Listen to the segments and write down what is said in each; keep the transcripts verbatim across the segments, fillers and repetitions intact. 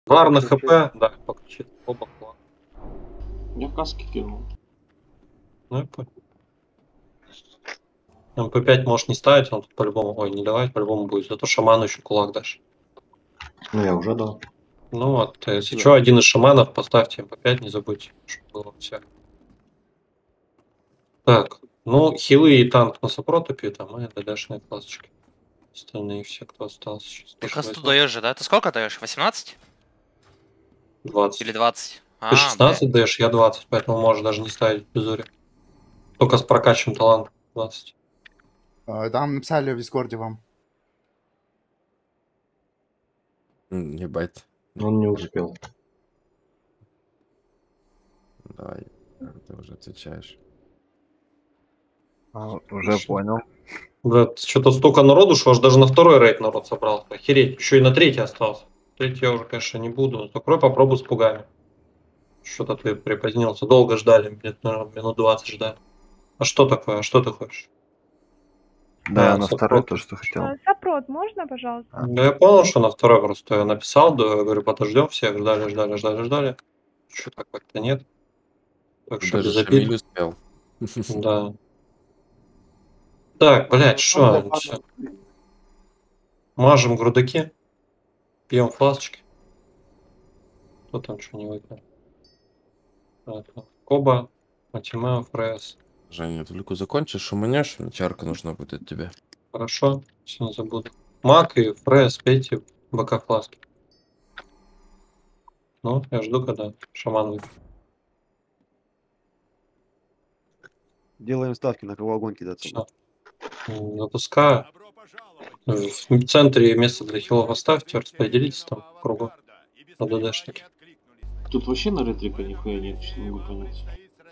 Вар на хп, да, покричит. Оба класс. Я каски кинул. Ну я понял. эм пэ пять можешь не ставить, он тут по-любому, ой, не давать, по-любому будет. Зато шаману еще кулак дашь. Ну я уже дал. Ну вот, если Да. что, один из шаманов поставьте эм пэ пять, не забудьте, чтобы было всех. Так, ну хилы и танк на сопроту пьют, а мы ДДшные классочки. Остальные все, кто остался. Сейчас Ты тоже касту возьму. даешь же, да? Ты сколько даешь? восемнадцать? двадцать. Или двадцать? Ты А, шестнадцать блядь. даешь, я двадцать, поэтому можешь даже не ставить в безуре. Только с прокачанным талантом двадцать. А, Там написали в Дискорде вам. М, Ебать. Он не успел. Давай, ты уже отвечаешь. А, уже понял. Блядь, что-то столько народу, что аж даже на второй рейд народ собрал. Охереть, еще и на третий остался. Третий я уже, конечно, не буду. Закрой, попробуй с пугами. Что-то ты припозднился. Долго ждали, где-то, наверное, минут двадцать ждали. А что такое? А что ты хочешь? Да, А, я на сопрот. второй то, что хотел. А, Сопрот, можно, пожалуйста? А. Да я понял, что на второй просто я написал, да, говорю, подождем всех, ждали, ждали, ждали, ждали. Что так как-то нет. Так что Даже без обид. Шамиль успел. Да. Так, блядь, что? Мажем грудаки, пьем фласочки. Кто там что не выпил? Это, Коба, Матимео, Фрес. Женя, только закончишь, шуманешь, чарка нужна будет от тебя. Хорошо, все не забуду. Мак и Фрес, пейте бока фласки. Ну, я жду, когда шаман выпьет. Делаем ставки, на кого огонь кидаться. Всё. М, Запускаю. В центре место для хилов оставьте, распределитесь там в кругу. На ДДшнике. Тут вообще на ретрика нихуя нет, что не могу понять.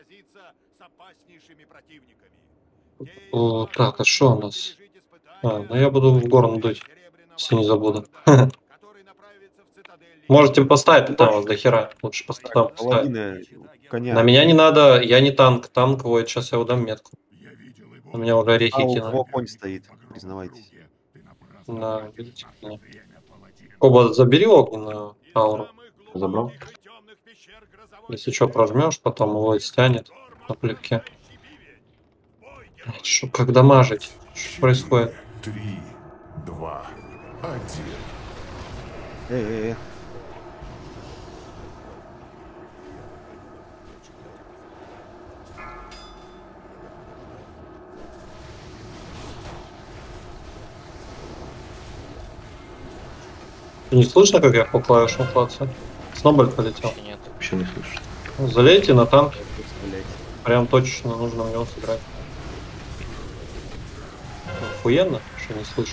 О, так, а что у нас? А, ну я буду в горн дуть, если не забуду. Можете поставить, там вас до хера. Лучше поста- там поставить. Паладины, коня. На меня не надо, я не танк, танк будет, сейчас я удам метку. У меня уже орехи А у кинули. кого конь стоит, признавайтесь. На, видите, не. Коба, забери огненную ауру. Забрал? Если что, прожмешь, потом его и стянет на плевке. Что, как дамажить? Что происходит? Три, два, один. Эй, эй, эй. Не слышно, как я по клавишам клацаю? Сноболь полетел. Вообще нет. Вообще не слышу. Залейте на танк. Блядь. Прям точечно нужно в него сыграть. Охуенно, что не слышно.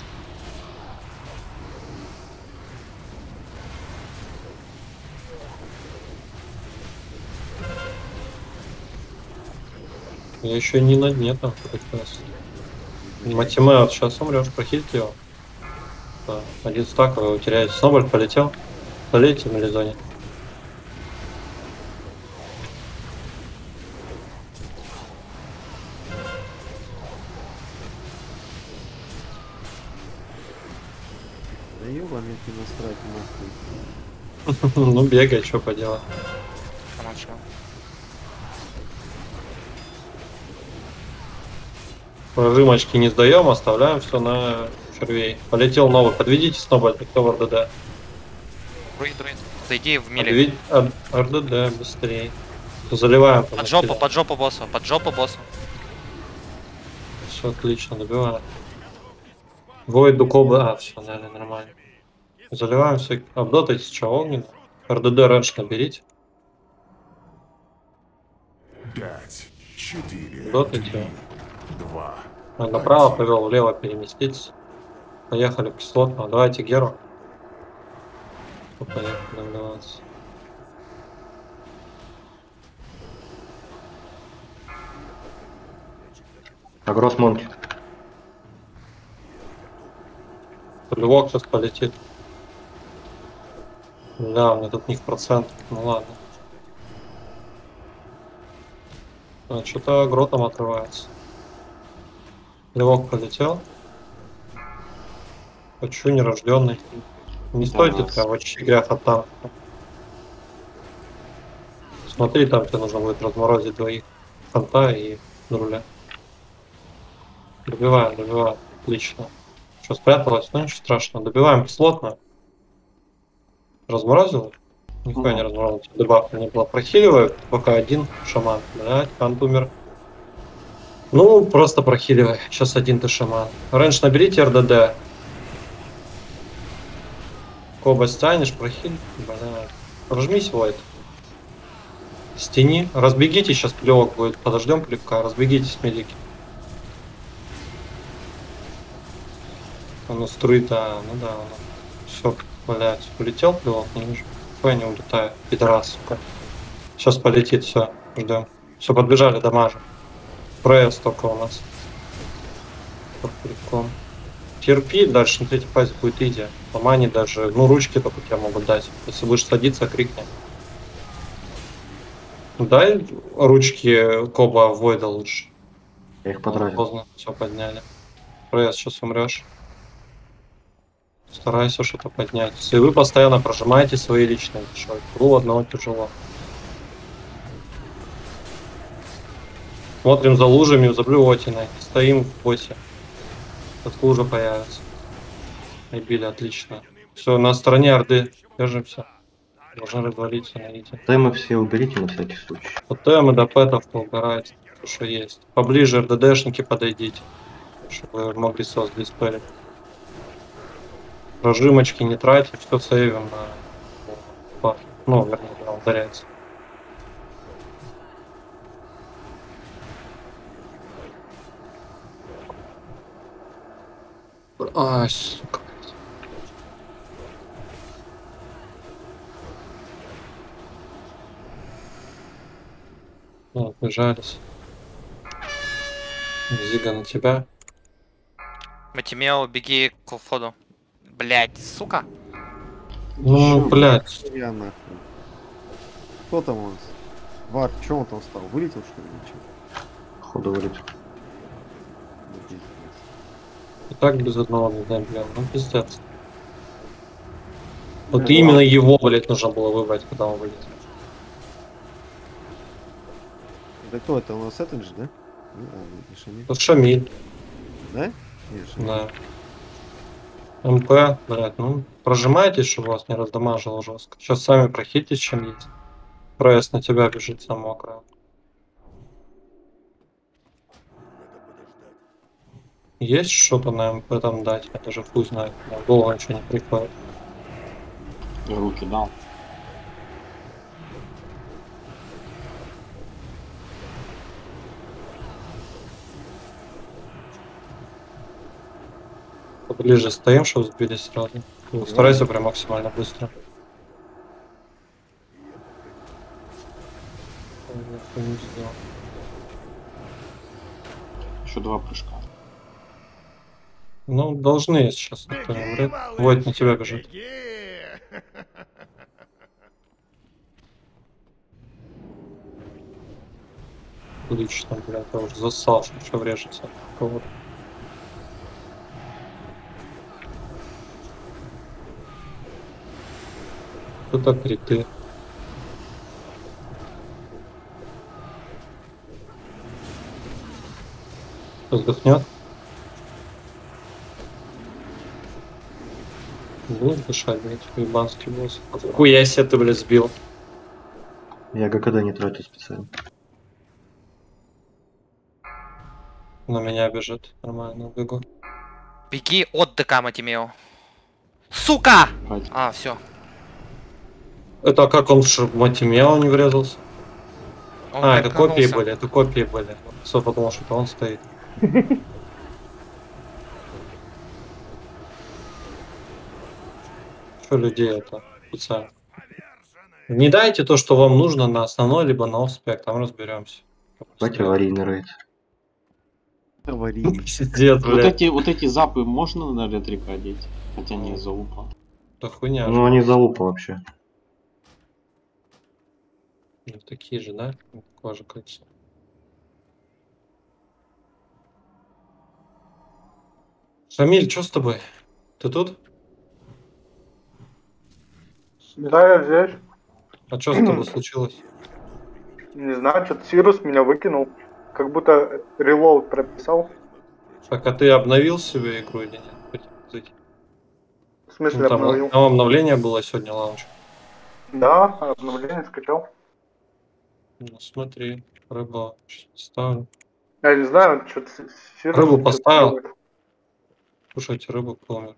Я еще не на дне там как раз. Матиме, вот сейчас умрешь, прохильте его. Да, один стак, вы его теряете. Сноболь полетел. Залейте на лизоне. Да ёбаный ты насрать нахуй. Ну бегай, что поделать. Хорошо. Прожимочки не сдаем, оставляем все на червей. Полетел новый. Подведите сноболь, кто в РДД. Друид, друид. Зайди в мили. Подведь Р- РДД быстрее. Заливаем. Под жопу, под жопу боссу, под жопу боссу. Все отлично, добиваем. Войд Дукоба. А, все, наверное, нормально. Заливаем все. Обдотайте сначала огненно. РДД раньше наберите. Пять, четыре, Дотайте. три, два. А, направо повел, влево переместиться. Поехали к кислотному. Давайте Геру. Поехали добиваться. Агрос Монки. Плевок сейчас полетит. Да, у меня тут не в процент. Ну ладно. А, что-то агро там отрывается. Плевок полетел. Хочу нерожденный. Не стойте Да. прям в очередях от танка. Смотри, там тебе нужно будет разморозить двоих фронта и руля. Добиваем, добиваем. Отлично. Что, спряталась? Ну ничего страшного. Добиваем кислотно. Разморозил? Нихуя не разморозил. Дебафа не было. Прохиливаю, пока один шаман. Блять, кант умер. Ну, просто прохиливай. Сейчас один ты шаман. Раньше наберите эр дэ дэ. Коба стянешь, прохиль. Блядь. Прожмись, Войт. Стени. Разбегите, сейчас плевок будет. Подождем плевка. Разбегитесь, медики. Оно струит-то, ну да, оно. Все, блядь, улетел плевок, не вижу. Ой, не улетаю. Пидорас, сука. Сейчас полетит, все, ждем. Все, подбежали, дамажим. Пресс только у нас. Под плевком. Терпи, дальше на третьей фазе будет изи. По мане даже, ну, ручки только тебе могут дать. Если будешь садиться, крикни. Дай ручки Коба Войда лучше. Я их потратил. Поздно, все подняли. Пресс, сейчас умрешь. Старайся что-то поднять. Если вы постоянно прожимаете свои личные дешевые, кру одного тяжело. Смотрим за лужами, за блювотиной. Стоим в босе. Тут лужа появится. И били, отлично. Все, на стороне Орды. Держимся. Должны развалиться на иде. Темы все уберите на всякий случай. Вот темы до пэтов поугарать. Что есть. Поближе эр дэ дэшники подойдите. Чтобы вы могли сос диспелить. Прожимочки не тратить, все сейвим на паф. Ну, вернее, да, ударяется. Ай, сука. Ну, отбежались. Зига на тебя. Матимео, беги к входу. Блять, сука. Ну, Чё, блядь. Я нахуй. Кто там у нас? Вар, чё он там стал? Вылетел, что ли? Ничего. Ходу вылетел. Ну, пиздец. И так без одного не дай, блин. Ну, пиздец. Вот именно его, блядь, нужно было выбрать, когда он вылетел. Это кто? Это у нас этот же, да? Ну, а, не Шамиль. Вот Шамиль, Да? Нет, Шамиль. да. эм пэ, блядь, ну, прожимайтесь, чтобы вас не раздамажило жестко. Сейчас сами прохитите, чем есть. Пресс на тебя бежит самого края. Есть что-то на эм пэ там дать? Это же хуй знает. На голову ничего не приходит. Я руки дал. Поближе стоим, чтобы сбились сразу. Старайся прям максимально быстро. Я не сделал. Еще два прыжка. Ну, должны, если сейчас никто не умрет. Войт на тебя бежит. Отлично, блядь, я уже засал, что еще врежется. Кого-то. Кто-то криты. Кто сдохнет? Будешь дышать, блядь, ебанский босс. Хуя себе ты, блядь, сбил. Я ГКД не тратил специально. На меня бежит. Нормально, бегу. Беги от ДК, Матимео. Сука! Хватит. А, все. Это как он в Матимео не врезался? А, это копии были, это копии были. Все потому что он стоит. Что людей это? Пацан. Не дайте то, что вам нужно на основной, либо на оспек, там разберемся. Давайте аварийный рейд. Аварийный. Пиздец, Вот блядь. эти, вот эти запы можно на ретрика одеть? Хотя не из-за упа. Да хуйня. Ну они залупа вообще. Ну, такие же, да? Кожа кольцо. Шамиль, что с тобой? Ты тут? Да, я здесь. А что с тобой случилось? Не знаю, что-то Сирус меня выкинул. Как будто релоуд прописал. Так, а ты обновил себе игру или нет? В смысле Ну, там, обновил? там обновление было сегодня, лаунч. Да, обновление скачал. Ну, смотри, рыба сейчас ставлю. Я не знаю, что-то Сирус... Рыбу что-то поставил. делает. Слушайте, рыбу помер.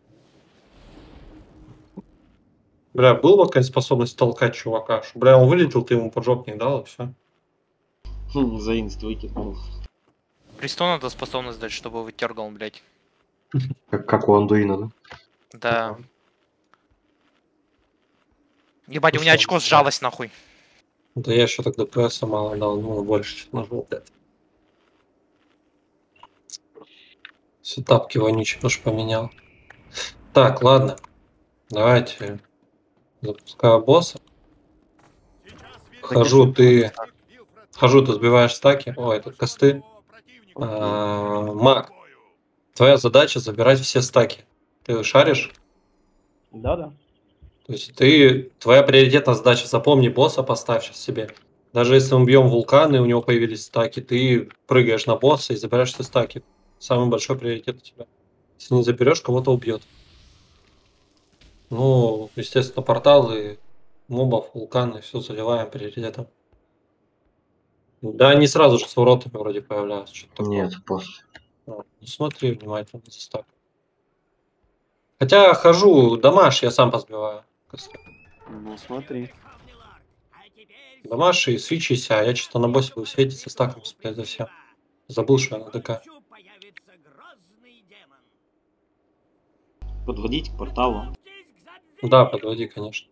Бля, была какая способность толкать чувака? Что, бля, он вылетел, ты ему поджопник дал, и все. Хм, за инст выкинул. Присту надо способность дать, чтобы вытергал, блядь. Как, как у Андуина, да? Да. Ебать, у Ну меня что, очко сжалось нахуй. Да я еще тогда ПСа мало дал, ну больше чуть нажал. Все тапки вонючие тоже поменял. Так, ладно. Давайте запускаю босса. Хожу, ты... Хожу, ты сбиваешь стаки. О, это косты. А, маг. Твоя задача забирать все стаки. Ты шаришь? Да, да. То есть ты... Твоя приоритетная задача, запомни босса, поставь сейчас себе. Даже если мы бьем вулканы, и у него появились стаки, ты прыгаешь на босса и забираешь все стаки. Самый большой приоритет у тебя. Если не заберешь, кого-то убьет. Ну, естественно, порталы, мобов, вулканы, все заливаем приоритетом. Да, они сразу же с воротами вроде появляются. Что-то такое. Нет, после. Ну, смотри внимательно за стак. Хотя хожу, дамаш я сам позбиваю. Ну смотри. Дамаш и свичися, а я что-то на боссе буду светиться стаком сплять за все. Забыл, что я на ДК. Подводить к порталу. Да, подводи, конечно.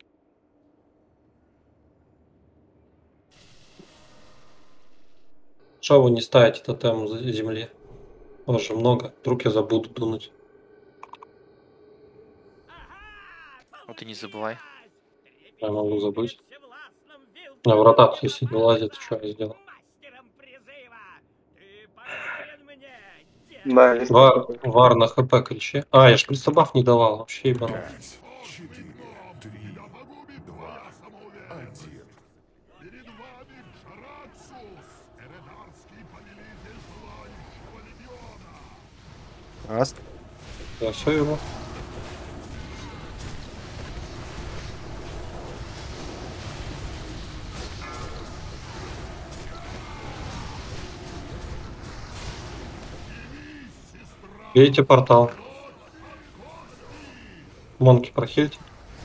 Что вы не ставите тотем за земли? У вас же много. Вдруг я забуду дунуть. Вот и не забывай. Я могу забыть. На врата если не вылазит, что я сделал? Да, есть Вар, такой. вар на хп кричи. А, я ж престобаф не давал, вообще ебанул. Пять, четыре, три, два, один. Раз. Я все его. Бейте портал. Монки прохильте.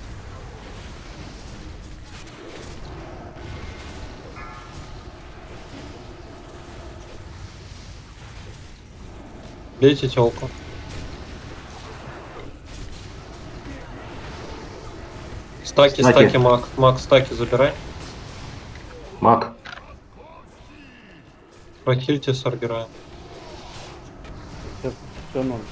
Бейте телку. Стаки, Стаки. стаки, маг. Маг, стаки забирай. Маг. Прохильте с аргера. Все ноль.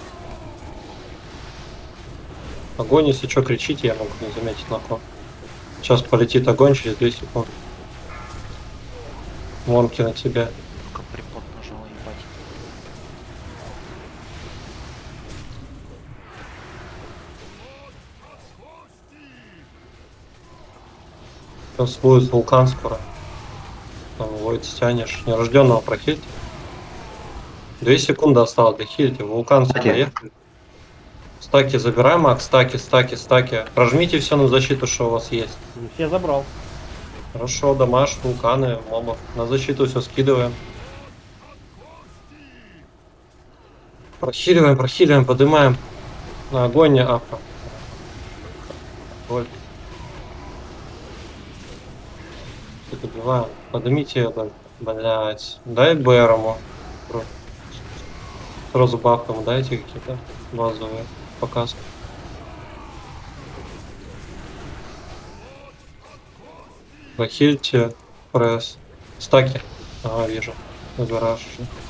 Огонь, если что, кричите, я могу не заметить нахуй. Сейчас полетит огонь через две секунды. Монки на тебя. Только припот нажал, ебать. Сейчас будет вулкан скоро. Там Войд стянешь. Нерожденного прохильте. Две секунды осталось для хильти. Вулкан сюда Стаки. ехали. Стаки забираем, маг. Стаки, стаки, стаки. Прожмите все на защиту, что у вас есть. Все забрал. Хорошо, дамаш, вулканы, мобов. На защиту все скидываем. Прохиливаем, прохиливаем, поднимаем. На огонь, апа. Боль. Все добиваем. Поднимите ее, блять. Дай Бэрому. Сразу бафом дайте какие-то базовые показы. Прохильте, пресс. Стаки. Ага, вижу. Забираешь.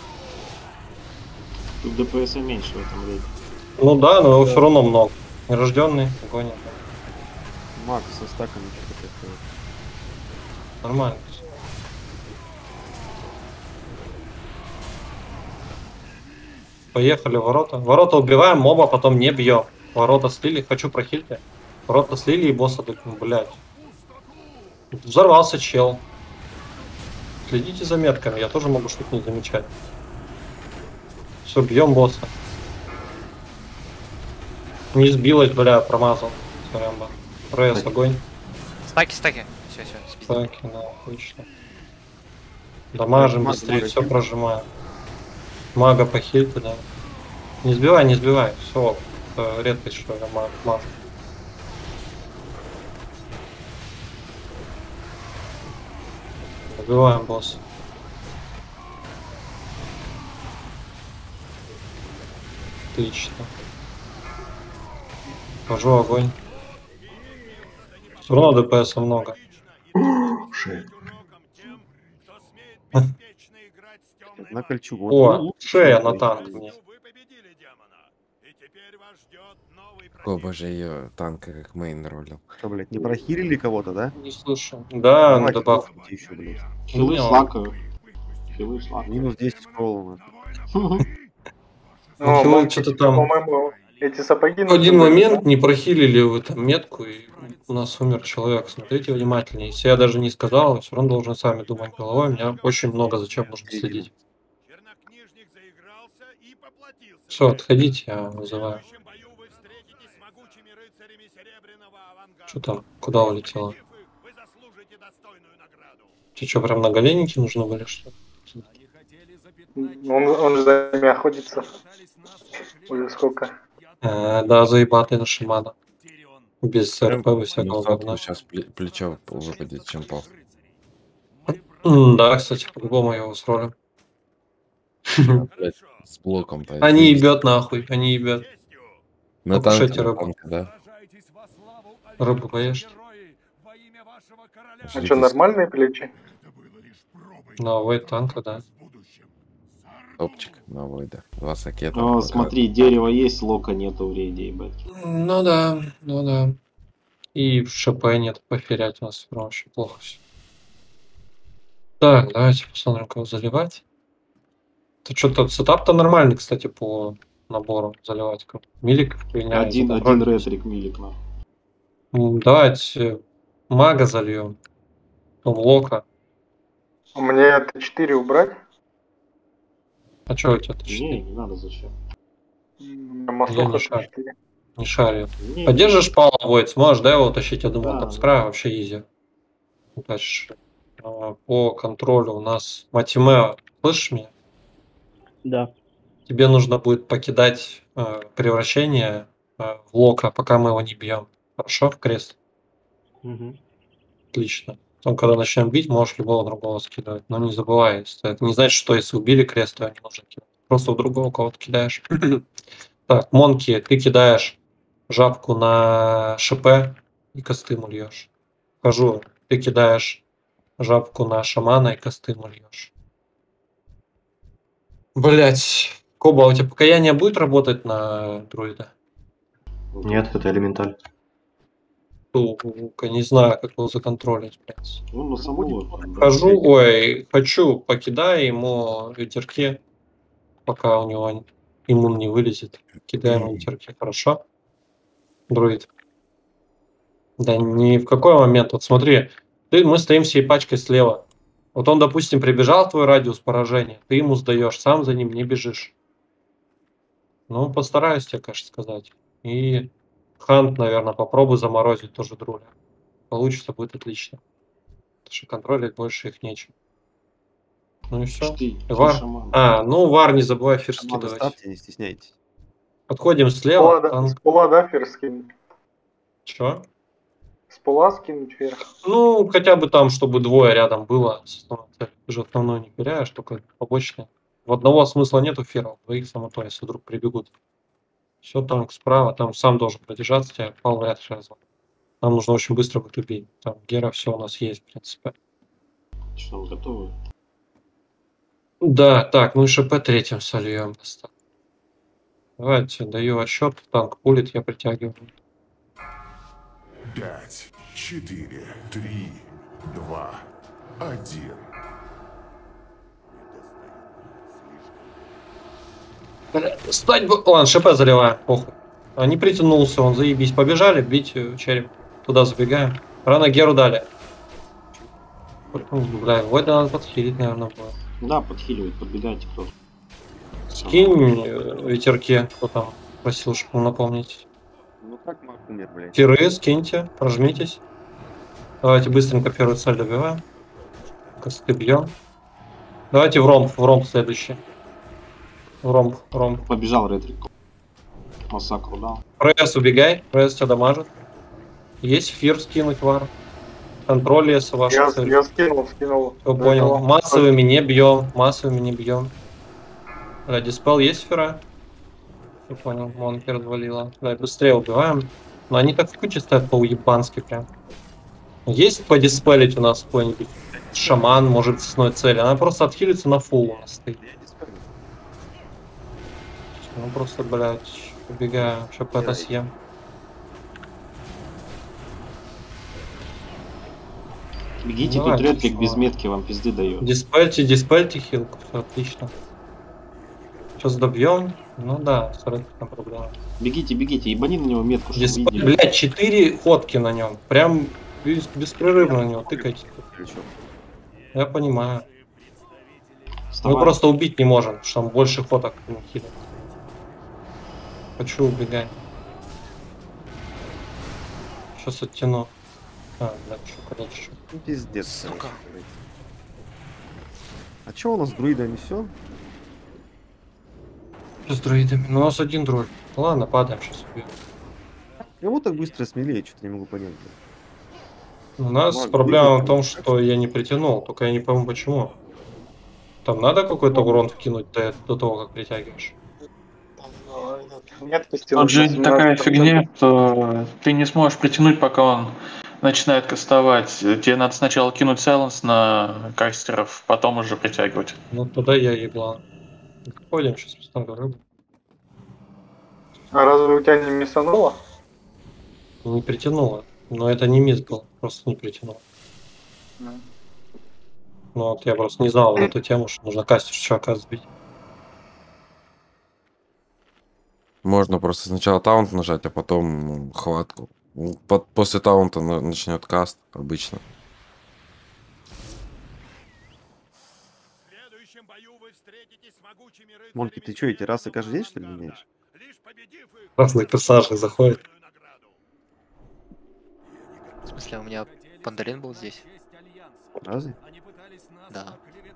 Тут ДПС меньше в этом рейде. Ну да, но его все равно много. Нерожденный, огонь. Маг со стаками что-то такое. Нормально. Поехали в ворота. Ворота убиваем, моба потом не бьем. Ворота слили, хочу прохильте. Ворота слили и босса дыкнул, блядь. Взорвался чел. Следите за метками, я тоже могу что-то не замечать. Все, бьем босса. Не сбилось, бля, промазал. Сорямба. Рейс, огонь. Стаки, стаки. Все, все, спиздили. Стаки, да, отлично. Дамажим Маг- быстрее, мага все кинь. прожимаем. Мага похильте, да. Не сбивай, не сбивай. Все, редкость, что я маг, мажу. Убиваем босса. Отлично. Хожу, огонь. Все равно ДПС много. Шея. На кольчугу. О, шея на танк мне. О боже, ее танка как мейн ролил. Что, блядь, не прохилили кого-то, да? Не слышу. Да, Давайте, добав. попробуйте еще, блядь. Хилы Не, слака. Хилы слака. Минус десять колов. Ну, Хилы мы, что-то там. по-моему, эти сапоги... В один нужны были, момент не прохилили в этом метку, и у нас умер человек. Смотрите внимательнее. Если я даже не сказал, вы все равно должны сами думать головой. У меня очень много зачем нужно следить. Все, отходите, я вызываю. Что там? Куда улетело? Тебе что, прям на голенники нужны были, что ли? да? Он, он же за ними охотится. Уже сколько? Э, да, заебатый на шамана. Без РП вы всякого говна. Сейчас плечо выпадет, чем пол. М, Да, кстати, по-любому его сролим. Блядь, с блоком. Они ебет нахуй, они ебет. На покушайте танке, на рыбу. танке, да. Рыбу поешь? А Ждите что, нормальные плечи? Новый танк, да. Топчик новый, да. Два сакета. О, смотри, дерево есть, лока нету в рейде, ебать. Ну да, ну да. И в ШП нет, поферять у нас прям вообще плохо все. Так, давайте посмотрим, кого заливать. Это что-то сетап-то нормальный, кстати, по набору заливать. как Милик, хуйня. Один, из-за один контроля. ретрик милик на. М, Давайте мага зальем. Потом лока. У меня Т четыре убрать? А что у тебя Не, точнее? не надо, зачем. У меня Я маслоха не шарю. Т четыре. Не шарю. Не, Поддержишь Павла Войт, сможешь, да, его утащить? Я думал, Да, там да. с края вообще изи. Дальше. А, По контролю у нас Матимео. Слышишь меня? Да. Тебе нужно будет покидать э, превращение э, в лока, пока мы его не бьем. Хорошо? В крест. Угу. Отлично. Потом, когда начнем бить, можешь любого другого скидывать. Но не забывай, если это не значит, что если убили крест, то не нужно кидать. Просто у другого кого-то кидаешь. Так, Монки, ты кидаешь жабку на ШП и костым ульешь. Хожу, ты кидаешь жабку на шамана и костым ульешь. Блять. Коба, а у тебя покаяние будет работать на друида? Нет, это элементаль. Сука, не знаю, как его законтролить, блядь. Ну, на саму. Хожу, ой, хочу, покидаю ему ветерки, пока у него иммун не вылезет. Кидаем ему ветерки, хорошо? Друид. Да ни в какой момент. Вот смотри, ты, мы стоим всей пачкой слева. Вот он, допустим, прибежал в твой радиус поражения, ты ему сдаешь, сам за ним не бежишь. Ну, постараюсь тебе, конечно, сказать. И Хант, наверное, попробуй заморозить тоже друля. Получится, будет отлично. Потому что контролить больше их нечем. Ну и все. Вар. А, ну вар, не забывай фир Шамана скидывать. ставьте, не стесняйтесь. Подходим С слева. пола, да, с Танк. пола, да, фер скинуть? Чё? С пола скинуть вверх. Ну, хотя бы там, чтобы двое рядом было. с основной целью. Ты же основную не теряешь, только побочные. В одного смысла нету феров, двоих само то, если вдруг прибегут. Все, танк справа, там сам должен продержаться, тебя пал вряд ли развал. Нам нужно очень быстро в их бить. Там Гера, все у нас есть, в принципе. Что, готовы? Да, так, ну и ШП третьим сольем. Давайте, даю отсчет, танк пулит, я притягиваю. Пять, четыре, три, два, один. Стать бы... Ладно, ШП заливаем, похуй. А, не притянулся, он заебись. Побежали, бить э, череп. Туда забегаем. Рано Геру дали. Бля, вот надо подхилить, наверное, было. Да, подхиливать, подбегайте кто. Скинь э, ветерки, кто там просил, чтобы напомнить. Ну как маг умер, блядь? Фиры скиньте, прожмитесь. Давайте быстренько первую цель добиваем. Косты бьем. Давайте в ромб, в ромб следующий. В ромб, в ромб. Побежал ретрик. Массакру дал. Пресс убегай, пресс тебя дамажит. Есть фир скинуть вар. Контроль, если ваша Я, цель. я скинул, скинул. Все До понял. этого. Массовыми не бьем, массовыми не бьем. Да, диспел есть фира? Все понял, монки развалила. Да, быстрее убиваем. Но они так в куче стоят по-уебански прям. Есть подиспелить у нас какой-нибудь шаман, может, с одной цели. Она просто отхилится на фул у нас стоит. Ну просто, блядь, убегаю, чтоб это съем. Бегите, Давай, тут ретрик чё? без метки вам пизды дает. Диспельте, диспельте хилку, все отлично. Сейчас добьем. Ну да, с ретриком проблема. Бегите, бегите, ебани на него метку, чтобы Диспель, видели. блядь, четыре ходки на нем. Прям бес- беспрерывно на него тыкайте. Я понимаю. Мы Вставай. просто убить не можем, потому что там больше ходок не хилит. Хочу убегать. Сейчас оттяну. А, да, что дальше. Ну пиздец. Сука. блядь. А чё у нас с друидами все? Что с дроидами? Ну, у нас один дроид. Ладно, падаем, сейчас убьем. Кому так быстро смелее, что-то не могу понять. блядь. У нас Ладно, проблема двигай, в том, там, что я не притянул, только я не пойму почему. Там надо какой-то урон вкинуть до, до того, как притягиваешь? Нет, Тут же такая фигня, что ты не сможешь притянуть, пока он начинает кастовать. Тебе надо сначала кинуть сайленс на кастеров, потом уже притягивать. Ну, туда я еблан. Ходим, сейчас поставлю рыбу. А разве у тебя не миссануло? Не притянуло. Но это не мисс был, просто не притянул. Ну. Ну вот я просто не знал вот эту тему, что нужно кастер чувака сбить. Можно просто сначала таунт нажать, а потом ну, хватку. Ну, по- После таунта на- начнет каст обычно. Монки, ты чё, эти расы каждый день, что ли, меняешь? Разные персонажи заходят. В смысле, у меня Пандарин был здесь? Разве? Да.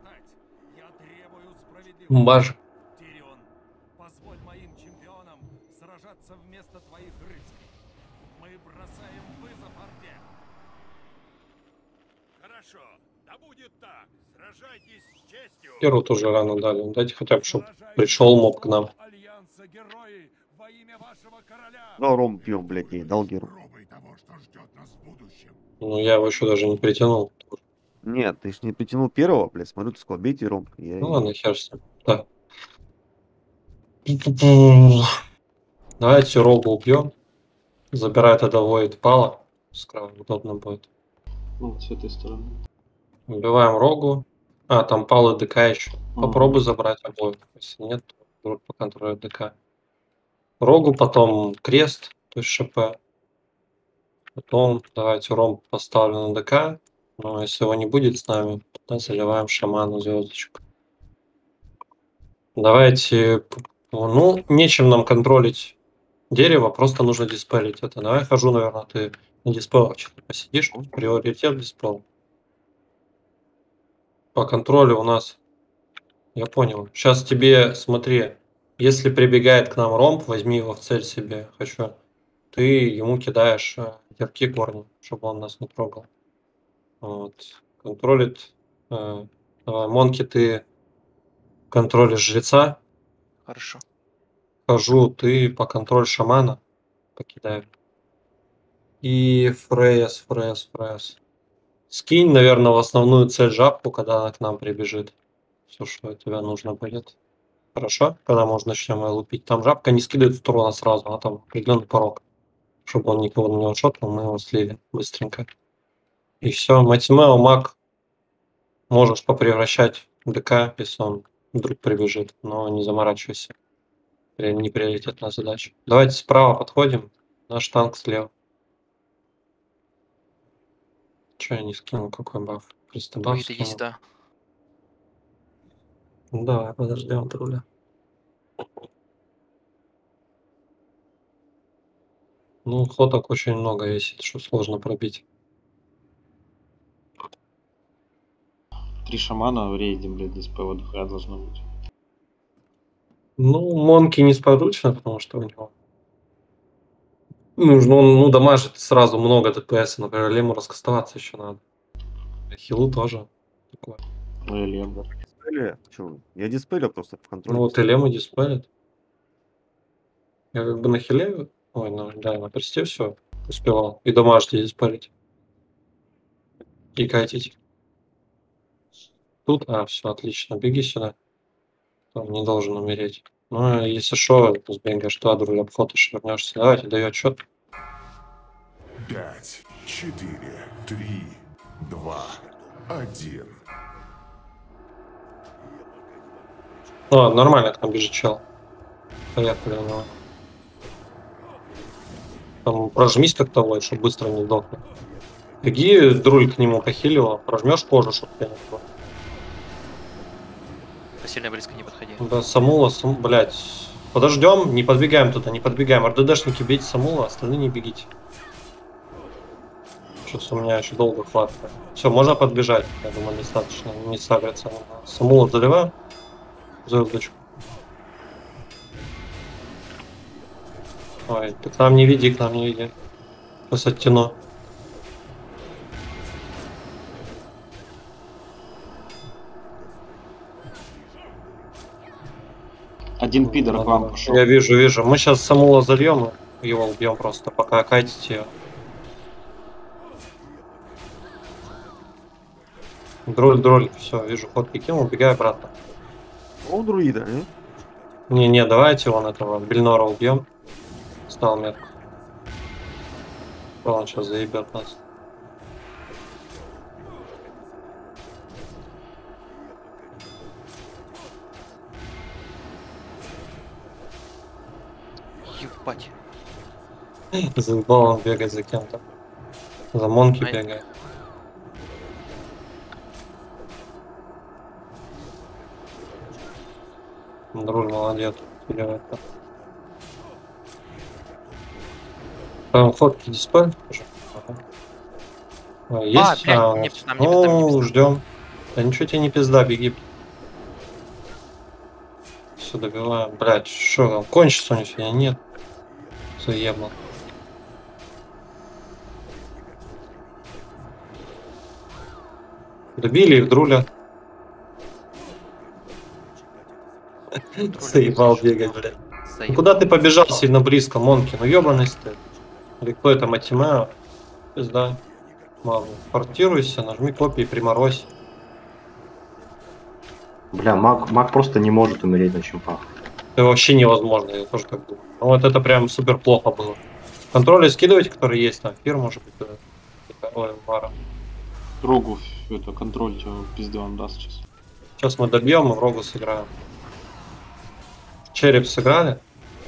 Баж. Первую тоже рано дали. Дайте хотя бы, чтобы пришел моб к нам. Ну, ром пьем, блядь, ей дал геру. Ну я его еще даже не притянул. Нет, ты ж не притянул первого, блядь, смотрю, ты сказал, бейте ром. Я... Ну ладно, хер с ним. Да. Давайте рогу убьем. Забирай тогда воид пала. Скрам удобно будет. Ну, с этой стороны. Убиваем рогу. А, там пал и ДК еще. Попробуй забрать обоих. Если нет, то вдруг по контролю ДК. Рогу, потом крест, то есть ШП. Потом давайте ром поставлю на ДК. Но если его не будет с нами, тогда заливаем шаману звездочку. Давайте... Ну, нечем нам контролить дерево, просто нужно диспелить это. Давай хожу, наверное, ты на диспелах что-то посидишь. Приоритет диспел. По контролю у нас... Я понял. Сейчас тебе, смотри, если прибегает к нам ромб, возьми его в цель себе. Хочу. Ты ему кидаешь ветерки корни, чтобы он нас не трогал. Вот. Контролит. Э, давай, Монки, ты контролишь жреца. Хорошо. Хожу, ты по контроль шамана покидай. И фрейс, фрейс, фрейс. Скинь, наверное, в основную цель жабку, когда она к нам прибежит. Все, что от тебя нужно будет. Хорошо? Когда мы уже начнем ее лупить. Там жабка не скидывает с урона сразу, а там определенный порог. Чтобы он никого не отшотнул, мы его слили быстренько. И все, Матимео, маг, можешь попревращать в ДК, если он вдруг прибежит, но не заморачивайся. Не приоритетная задача. Давайте справа подходим, наш танк слева. Че я не скинул, какой баф? Приступал. Друид, иди сюда. Давай, подождем руля. Ну, ходок очень много весит, что сложно пробить. Три шамана в рейде, блядь, здесь по ВДХ должно быть. Ну, Монки несподручно, потому что у него нужно, он, ну, дамажит сразу много ДПС, например, Лему раскастоваться еще надо. Хилу тоже. Такое. Ну и Лем, да. Диспеле? Чё? Я диспелю просто в контроле. Ну, вот и Лему диспелит. Я как бы на хиле, ой, ну, да, на персте все успевал. И дамажите диспелить. И катить. Тут, а, все, отлично, беги сюда. Он не должен умереть. Ну, если что, сбегаешь туда, друг обход и швырнешься. Давайте, даю отчет. Пять, четыре, три, два, один. Ну, нормально там бежит чел. Поехали у него. Там прожмись как-то, вот, чтобы быстро не сдохнуть. Беги, друль к нему похилила, прожмешь кожу, чтобы тебя не было. Сильно близко не подходи. Да, Самула, сам, блядь. Подождем, не подбегаем туда, не подбегаем. РДДшники бейте Самула, остальные не бегите. Сейчас у меня еще долго хватает. Все, можно подбежать. Я думаю, достаточно. Не сагриться. Самула заливаем. Звездочку. Ой, ты к нам не веди, к нам не веди. Сейчас оттяну. Один пидор к вам пошел. Я вижу, вижу. Мы сейчас Самула зальем, его убьем просто, пока катите ее. Дроль, дроль, все, вижу, ход кинул, убегай обратно. О, друида, а? Не-не, давайте вон этого Бельнора убьем. Стал метку. Он сейчас заебет нас. Ебать. Заебал он бегать за кем-то. За Монки Ай. бегает. Друг молодец. Вперед. Там фотки диспель. А, есть? блядь, А, не вот. пизда, мне пизда, мне Ну, пизда. ждем. Да ничего тебе не пизда, беги. Все добиваем. Блять, что там? Кончится у них сегодня? Нет. Заебно. Добили их, друля. Заебал бегать, блядь. Ну куда ты побежал сильно близко, Монки? Ну ебаный ты. Или кто это, Матимео? Пизда. Ладно, портируйся, нажми копии, приморозь. Бля, маг, маг просто не может умереть на чемпах. Это вообще невозможно, я тоже так думаю. Ну, вот это прям супер плохо было. Контроли скидывайте, которые есть на фир, может быть, да. Ой, Вара. Рогу это контроль тебя пизды вам даст сейчас. Сейчас мы добьем и в Рогу сыграем. Череп сыграли.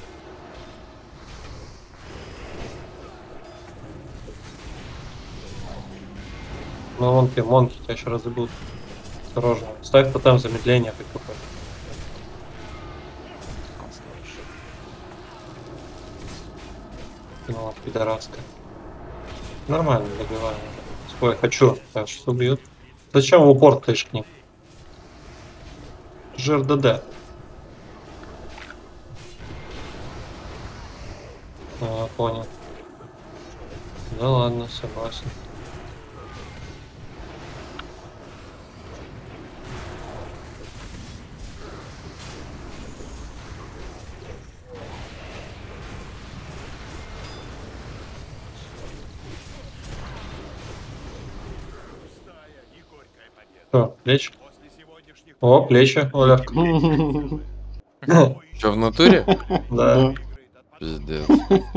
Ну, Монки, Монки тебя еще разъебут. Осторожно. Ставь тотем замедление хоть какое-то. Ну, пидораска. Нормально добиваем. Ой, хочу. Так, что убьют. Зачем в упор тычь к ним? Жир ДД. А, понял. Да ладно, согласен. Что, плечи? О, плечи, Оля. Что, в натуре? Да. Пиздец.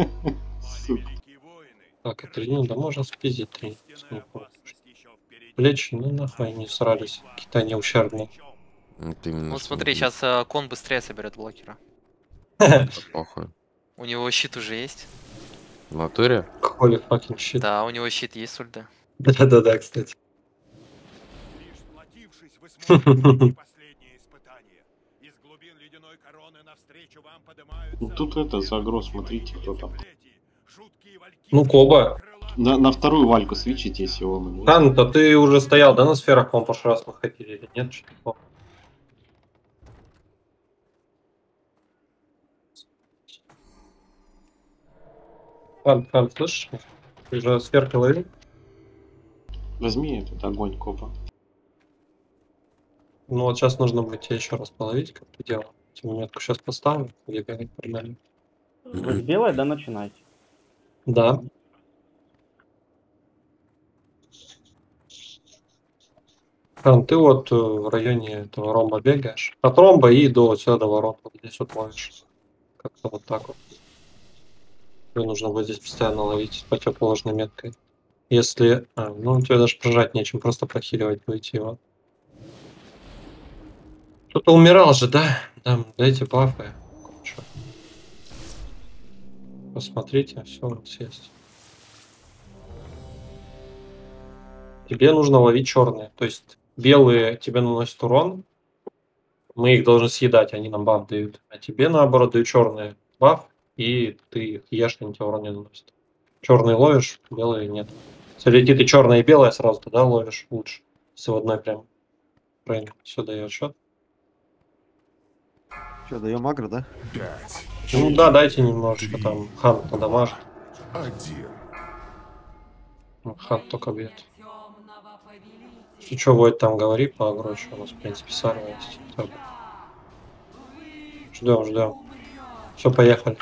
Так, а три, да можно спиздить три. Плечи, ну нахуй не срались. Какие-то они ущербные. Вот именно, Вот что смотри, не сейчас э, кон быстрее соберет блокера. похуй. У него щит уже есть. В натуре? Холи факин щит. Да, у него щит есть, ульда. Да-да-да, кстати. Ну, тут это, за агро, смотрите, кто там. Ну, Коба. На, на вторую вальку свечите, если он. Хан-то ты уже стоял, да, на сферах, по-моему, в прошлый раз мы хотели или нет? Что такого? Хан, Хан, слышишь? Ты же сферки ловил? Возьми этот огонь, Копа. Ну вот сейчас нужно будет тебе еще раз половить, как ты делал. Метку сейчас поставлю, где бегать погнали. Вы с белой, да, начинаете? Да. Хан, ты вот э, в районе этого ромба бегаешь. От ромба и до сюда до ворот. Вот здесь вот ловишь. Как-то вот так вот. Тебе нужно будет здесь постоянно ловить противоположной меткой. Если... А, ну тебе даже прожать нечем, просто прохиливать будете его. Кто-то умирал же, да? Там, дайте бафы. Чё? Посмотрите, все у нас есть. Тебе нужно ловить черные. То есть белые тебе наносят урон. Мы их должны съедать, они нам баф дают. А тебе наоборот дают черные баф, и ты их ешь, они тебе урон не наносят. Черные ловишь, белые нет. Если летит и черное, и белое, сразу тогда ловишь лучше. Если в одной прям правильно все дает счет. Что, даем агро, да? Пять. Ну да, дайте немножечко там. Хан надамажит. Один. Хан только бьет. Если что, Войд там говори по агро, что у нас, в принципе, сарва есть. Ждем, ждем. Все, поехали.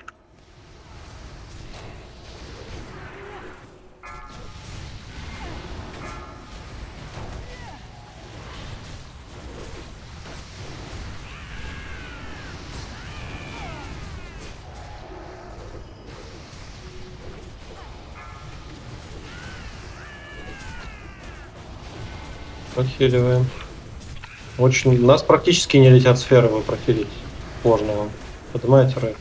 Прохиливаем. Очень... У нас практически не летят сферы, вы прохилить. Сложно вам. Поднимаете рейд.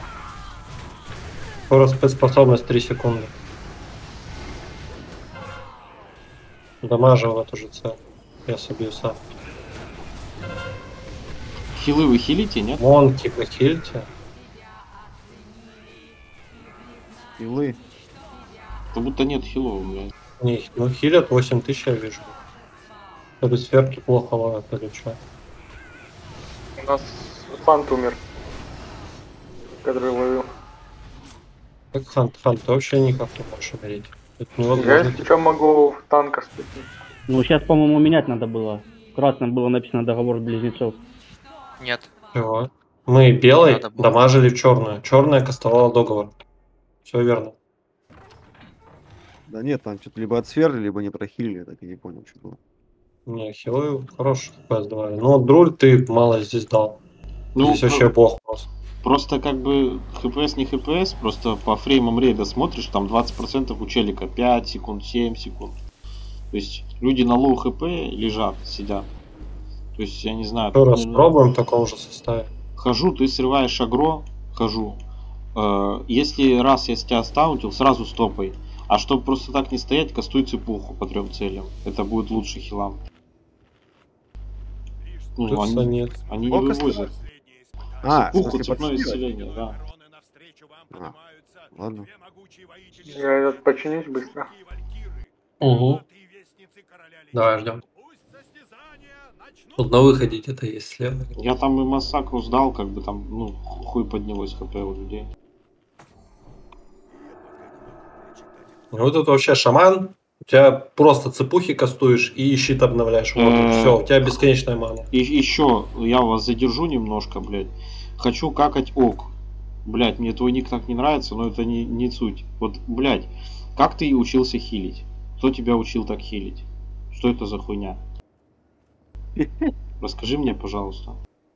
Скоро спецспособность три секунды. Дамажил в эту же цель. Я собью сам. Хилы вы хилите, нет? Вон, типа, хильте. Хилы. Как будто нет хилов, блядь. Не, ну хилят восемь тысяч, я вижу. Это сферки плохо ловят или что? У нас Фант умер, который ловил. Как Хант, Хант, ты вообще никак не можешь умереть. Это Я, невозможно. если что, могу в танка спихнуть. Ну, сейчас, по-моему, менять надо было. В красном было написано договор близнецов. Нет. Чего? Мы белой Надо было. дамажили в черную. Черная кастовала договор. Все верно. Да нет, там что-то либо отсферли, либо не прохилили, я так и не понял, что было. Не, хилы хороший хп давали. Ну, Друль ты мало здесь дал. Ну, Здесь вообще бог просто. Просто как бы хпс не хпс, просто по фреймам рейда смотришь, там двадцать процентов у челика пять секунд, семь секунд. То есть люди на лоу хп лежат, сидят. То есть я не знаю. Еще раз пробуем в таком же составе. Хожу, ты срываешь агро, хожу. Э, если раз я с тебя стаунтил, сразу стопай. А чтобы просто так не стоять, кастуй цепуху по трем целям. Это будет лучше хилам. Ну, Плюса они, нет. они не Сколько вывозят. А, в Цепуху, смысле, цепное подсвечивать? исцеление, да. А, ладно. Я этот починюсь быстро. Угу. Давай ждем. Тут на выходе где-то есть слева. Я там и массакру сдал, как бы там, ну, хуй поднялось хп у людей. Ну тут вообще шаман. У тебя просто цепухи кастуешь и щит обновляешь. Вот, Э, все, у тебя бесконечная мана. И еще, я вас задержу немножко, блядь. Хочу какать ок. Блядь, мне твой ник так не нравится, но это не, не суть. Вот, блядь, как ты учился хилить? Кто тебя учил так хилить? Что это за хуйня? Расскажи мне, пожалуйста.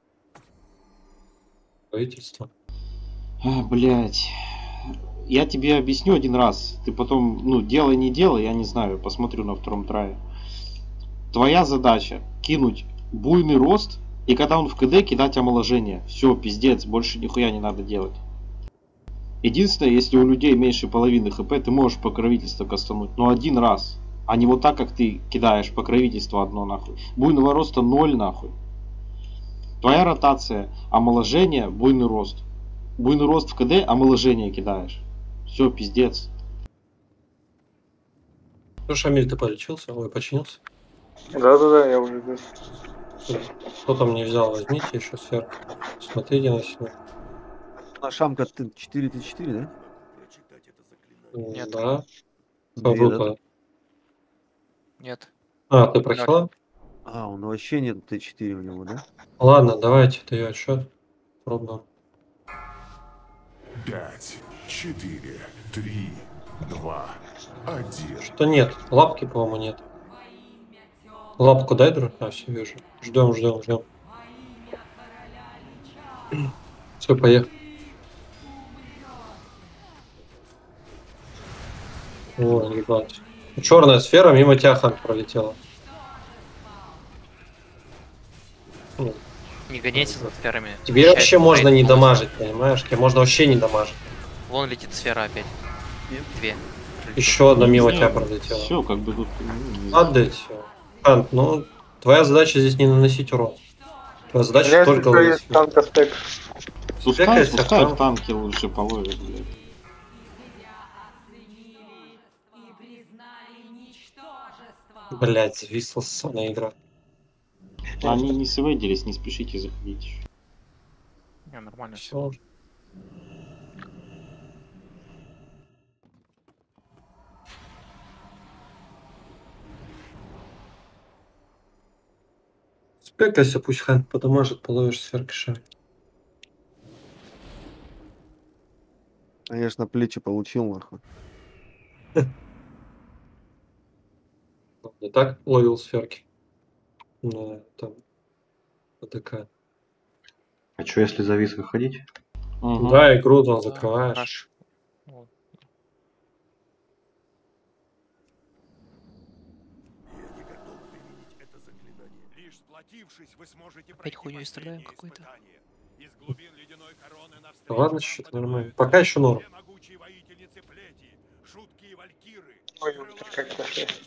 Правительство. А, блядь. Я тебе объясню один раз. Ты потом, ну, делай, не делай, я не знаю. Посмотрю на втором трае. Твоя задача кинуть буйный рост, и когда он в КД, кидать омоложение. Все, пиздец, больше нихуя не надо делать. Единственное, если у людей меньше половины хп, ты можешь покровительство кастануть. Но один раз. А не вот так, как ты кидаешь покровительство одно нахуй. Буйного роста ноль нахуй. Твоя ротация, омоложение, буйный рост. Буйный рост в КД, омоложение кидаешь. Все, пиздец. Ну, Шамиль, ты полечился? Ой, починился? Да-да-да, я уже здесь. Кто там не взял, возьмите еще сверху. Смотрите на себя. А шамка ты четыре ты четыре, да? Нет. Да. Две, Круто. да? Нет. А, ты прохила? А, он вообще нет Т четыре у него, да? Ладно, давайте ты отчет. Пробуем. Пять, четыре, три, два, один. Что нет? Лапки, по-моему, нет. Лапку дай, друг. А, все вижу. Ждем, ждем, ждем. Все, поехали. О, ебать. Черная сфера мимо тебя, Ханк, пролетела. Ну, Не гоняйся за сферами. тебе Защищай вообще можно стоит не полностью. дамажить, понимаешь? Тебе можно вообще не дамажить. Вон летит сфера опять. Две. Еще одна мимо Всё, тебя пролетела. Все, как бы тут... ну, не- Отдать все. Ханк, ну, твоя задача здесь не наносить урон. Твоя У задача меня только еще ловить. есть танк-астек. Пускай, Спекайся, пускай там. в танке лучше половит, блядь. Блять, зависла ссаная игра. Они не свейдились, не спешите заходить. Не, нормально все. Всё. Спекайся, пусть Ханк подамажит, половишь сверху шаг. Конечно, плечи получил, нахуй. Не так ловил сферки. На там АТК. А что, если завис выходить? Угу. Да, игру там закрываешь. Раш. Вот. Опять хуйню стреляем какой-то. Да ладно, что-то нормально. Пока еще норм. Ой, как-то.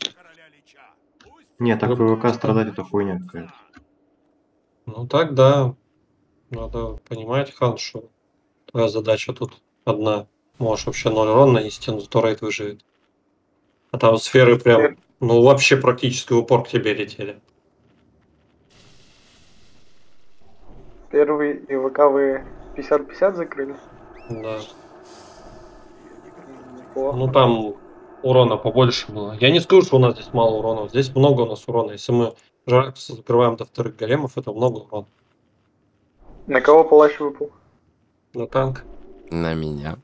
Нет, так ВВК страдать это хуйня какая-то. Ну так, да. Надо понимать, Хан, что твоя задача тут одна. Можешь вообще ноль урона нанести, но зато рейд выживет. А там сферы прям, ну вообще практически в упор к тебе летели. Первый ИВК вы пятьдесят пятьдесят закрыли? Да. Неплохо. Ну там урона побольше было. Я не скажу, что у нас здесь мало урона. Здесь много у нас урона. Если мы Жаркс закрываем до вторых големов, это много урона. На кого палач выпал? На танк. На меня.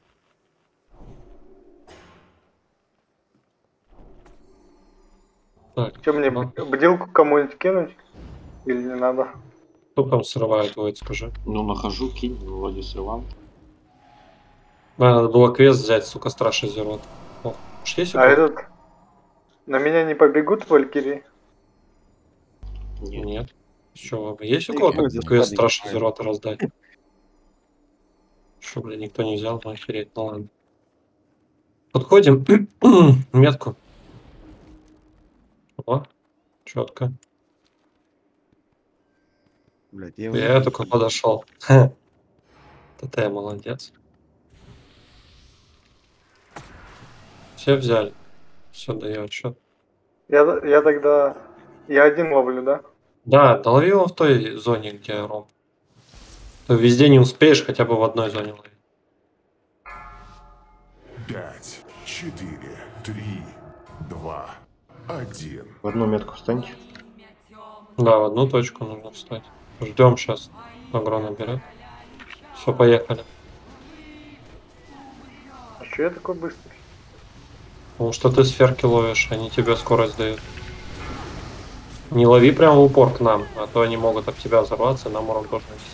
Так, Что мне, ну, бдилку кому-нибудь кинуть? Или не надо? кто там срывает, Войт, скажи. Ну, нахожу, кинь, вроде срывал. Да, надо было квест взять, сука, страшный зерот. О, что есть у А кого? этот... На меня не побегут валькирии? Нет. Нет. Что, есть у Ты кого-то квест квест заходи, страшный правильно. зерота раздать? Что, блин, никто не взял, ну охереть, ну ладно. Подходим. Метку. О, четко. Блять, я, его не Я вижу. только подошел. Это я молодец. Все взяли. Все, даю отчет. Я, я тогда... Я один ловлю, да? Да, долови его в той зоне, где Ром. Ты везде не успеешь, хотя бы в одной зоне лови. Пять, четыре, три, два, один. В одну метку встаньте. Да, в одну точку нужно встать. Ждем сейчас. Агро наберет. Все, поехали. А что я такой быстрый? Потому что ты сферки ловишь, они тебе скорость дают. Не лови прям в упор к нам, а то они могут об тебя взорваться, и нам урон тоже нанести.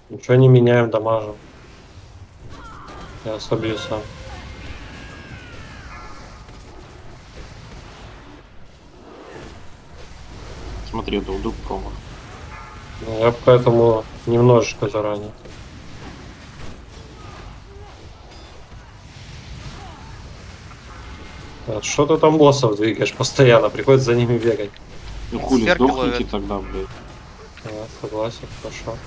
Ничего не меняем, дамажем. Я собью сам. Смотри, это удук промо. Ну, я поэтому немножечко заранее. А что ты там боссов двигаешь постоянно? Приходится за ними бегать. Ну хули, Сверху сдохните ловят. тогда, блядь. Да, согласен, хорошо.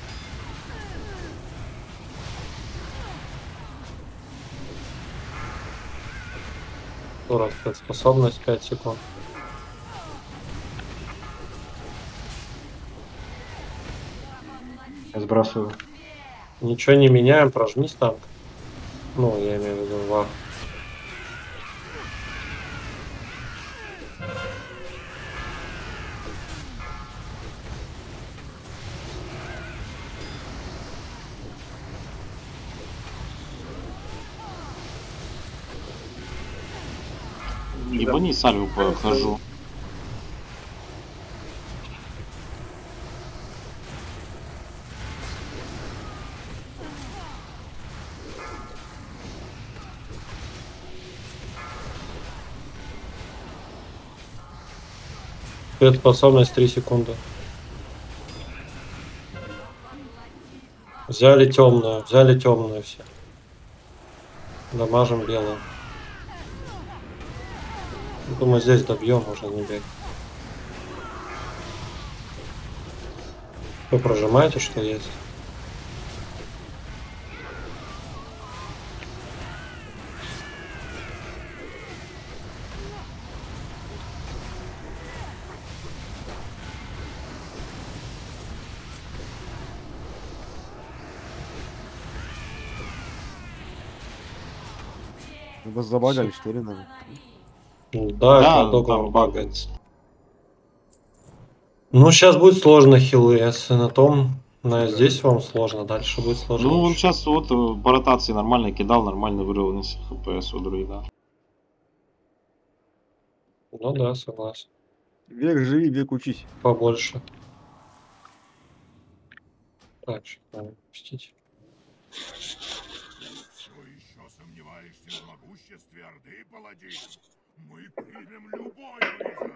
сорок пять способность, пять секунд. Я сбрасываю. Ничего не меняем, прожмись танк. Ну, я имею в виду вар. Ебани сальву похожу. Спецспособность три секунды. Взяли темную, взяли темную все. Дамажим белую. Думаю, здесь добьем, уже не бегать. Вы прожимаете, что есть? Вас забагали, что ли, наверное? Да, Да, это долго там багается. Ну, сейчас будет сложно хилы, если на том, на здесь вам сложно, дальше будет сложно. Ну, он сейчас вот э, по ротации нормально кидал, нормально вырвался хпс у друида. Ну да, согласен. Век живи, век учись. Побольше. Так, что надо пустить. Все еще сомневаешься в могуществе Орды, паладин? Мы примем любой вызов.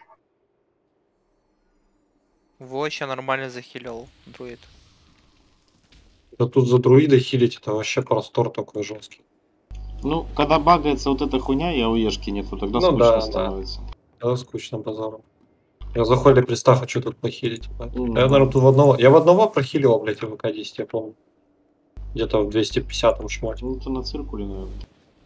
Во еще нормально захилил, друид. Да тут за друида хилить, это вообще простор такой жесткий. Ну, когда багается вот эта хуйня, я у Ешки нету, тогда Ну скучно да, да. становится. Это скучно базаром. Я за Холли пристав, хочу тут похилить. Мгм. Я, наверное, тут в одного. Я в одного прохилил, блядь, в ВК десять, я помню. Где-то в двести пятидесятом шмоте. Ну, это на циркуле, наверное.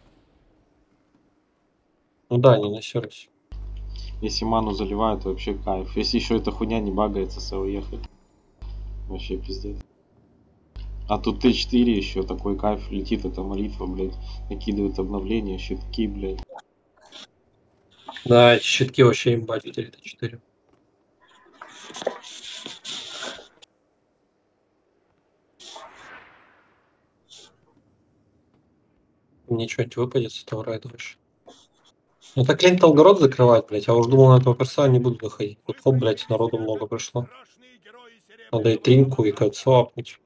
Ну да, не на сервисе. Если ману заливают, вообще кайф. Если еще эта хуйня не багается, с уехать. Вообще пиздец. А тут Т четыре еще такой кайф, летит эта молитва, блядь. Накидывает обновления, щитки, блядь. Да, эти щитки вообще имбать в Т четыре. Мне что-нибудь выпадет с этого райда вообще. Ну так лень Толгород закрывать, блядь. Я уже думал, на этого перса не буду выходить. Тут хоп, блядь, народу много пришло. Надо и тринку, и кольцо апнуть.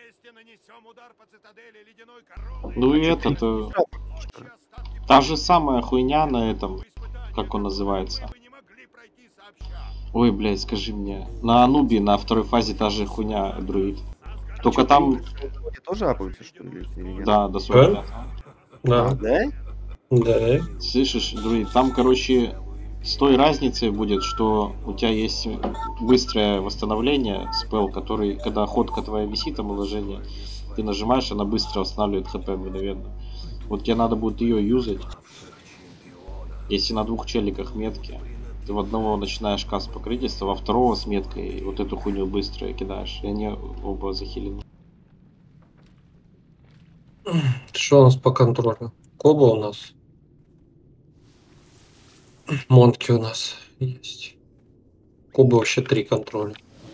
Ну и этот... э, Та же самая хуйня на этом... Как он называется? Ой, блядь, скажи мне. На Анубе на второй фазе та же хуйня, друид. Только там... Они тоже апаются, что ли? Или нет? Да, до сорок. Да. А, да? Да. Слышишь, друид, там, короче, с той разницей будет, что у тебя есть быстрое восстановление, спел, который, когда ходка твоя висит, там уложение, ты нажимаешь, она быстро восстанавливает хп мгновенно. Вот тебе надо будет ее юзать. Если на двух челиках метки, ты в одного начинаешь каст покрытия, во второго с меткой, и вот эту хуйню быстро кидаешь, и они оба захилены. Что у нас по контролю? Коба у нас. Монки у нас есть. Коба вообще три контроля.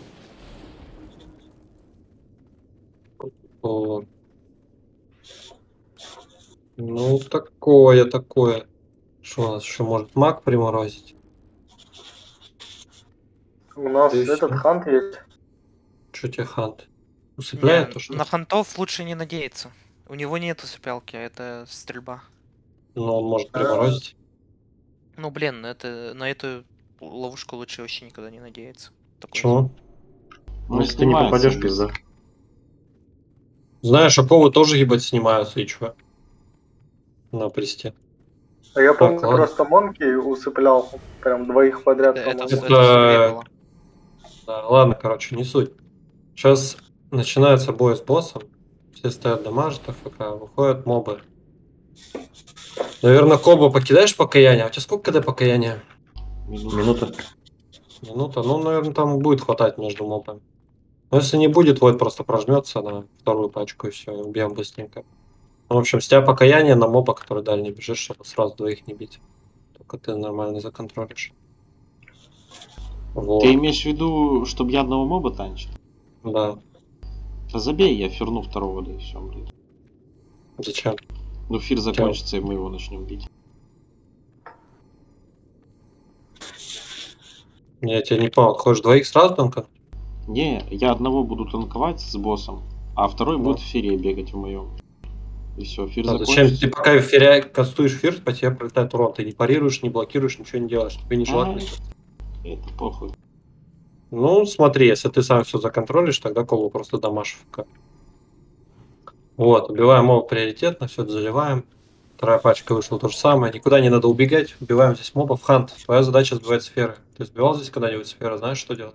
О. Ну, такое, такое. Что у нас еще может маг приморозить? У нас Да и этот всё. хант есть. Что тебе хант? Усыпляет Не, то, что... на хантов лучше не надеяться. У него нет усыплялки, а это стрельба. Ну, он может приморозить. Ну, блин, это, на эту ловушку лучше вообще никогда не надеяться. Такой Почему? Ну, если ты не попадешь, пизда. Знаешь, оковы тоже, ебать, снимаются, и чё? На присте. А я Так, помню, ладно. просто Монки усыплял прям двоих подряд. Это, по-моему. это, это было. Да, ладно, короче, не суть. Сейчас начинается бой с боссом. Все стоят дамажат, АФК, выходят мобы. Наверное, Коба покидаешь покаяние? А у тебя сколько когда покаяния? Минута. Минута? Ну, наверное, там будет хватать между мобами. Но если не будет, вот просто прожмется на вторую пачку и все, убьем быстренько. Ну, в общем, с тебя покаяние на моба, который дальний бежишь, чтобы сразу двоих не бить. Только ты нормально законтролишь. Вот. Ты имеешь в виду, чтобы я одного моба танчил? Да. Да забей, я ферну второго, да и все, блядь. Зачем? Ну, фир закончится, и мы его начнем бить. Я тебя не понял, хочешь двоих сразу танка? Не, я одного буду танковать с боссом, а второй Да. будет в фире бегать в моем. И все, фир Да, закончится. зачем? Ты пока в фире кастуешь фир, по тебе прилетает урон. Ты не парируешь, не блокируешь, ничего не делаешь. Тебе не желательно. А, это похуй. Ну, смотри, если ты сам все законтролишь, тогда колу просто дамаш ФК. Вот, убиваем моба приоритетно, все это заливаем. Вторая пачка вышла то же самое. Никуда не надо убегать. Убиваем здесь мобов. Хант, твоя задача сбивать сферы. Ты сбивал здесь когда-нибудь сферы? Знаешь, что делать?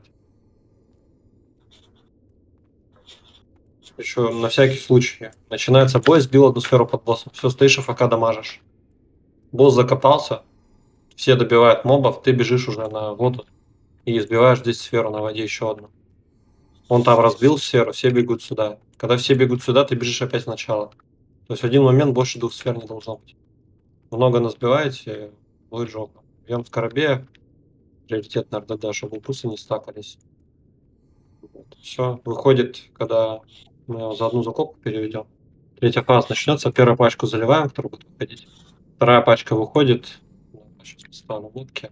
Еще на всякий случай. Начинается бой, сбил одну сферу под боссом. Все, стоишь, АФК дамажишь. Босс закопался. Все добивают мобов. Ты бежишь уже на воду. И сбиваешь здесь сферу на воде еще одну. Он там разбил сферу, все бегут сюда. Когда все бегут сюда, ты бежишь опять в начало. То есть в один момент больше двух сфер не должно быть. Много насбиваете, будет жопа. Бьем в корабе. Приоритет на РДД, чтобы пусы не стакались. Вот. Все, выходит, когда мы его за одну закопку переведем. Третья фаза начнется, первую пачку заливаем, которая будет выходить. Вторая пачка выходит. Сейчас поставлю мутки.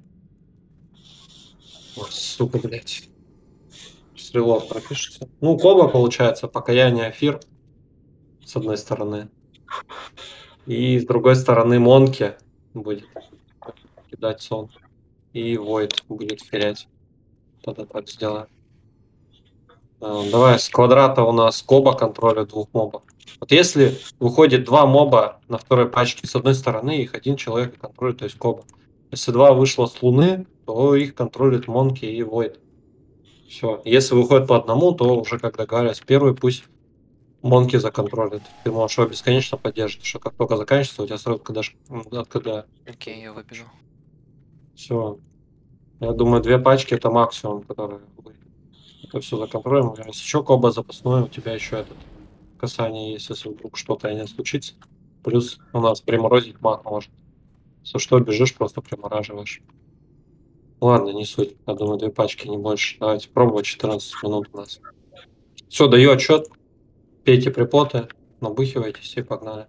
Ой, сука, блядь. Стрелок пропишется. Ну, Коба получается, покаяние Афир с одной стороны. И с другой стороны Монки будет кидать сон. И Войд будет ферять. Тогда так сделаем. А, давай, с квадрата у нас Коба контролит двух мобов. Вот если выходит два моба на второй пачке с одной стороны, их один человек контролит, то есть Коба. Если два вышло с Луны, то их контролит Монки и Войд. Все. Если выходит по одному, то уже, как договорились, первый пусть Монки законтролит. Ты можешь его бесконечно поддерживать, что как только заканчивается, у тебя сразу когда от КД. Окей, я выбежу. Все. Я думаю, две пачки это максимум, которые вы это все законтролируем. Если еще Коба запасной, у тебя еще этот касание есть, если вдруг что-то не случится. Плюс у нас приморозить маг может. Если что, бежишь, просто примораживаешь. Ладно, не суть. Я думаю, две пачки, не больше. Давайте пробовать, четырнадцать минут у нас. Все, даю отчет. Пейте припоты, набухивайтесь и погнали.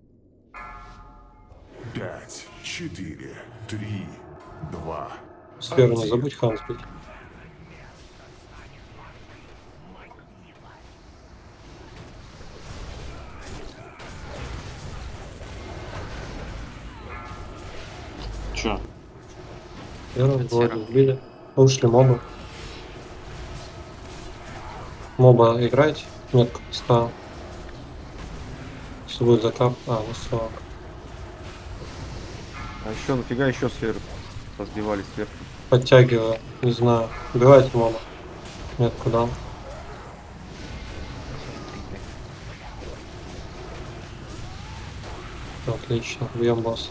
Пять, четыре, три, два. Сферу не забудь, хан сбить. Че? Первый вроде сбили. Ушли мобы. Моба играть. Метку поставил. Если будет закап. А, ну все. А еще нафига еще сферы разбивали сверху? Подтягиваю. Не знаю. Убивайте моба. Метку дал. Отлично. Бьем босса.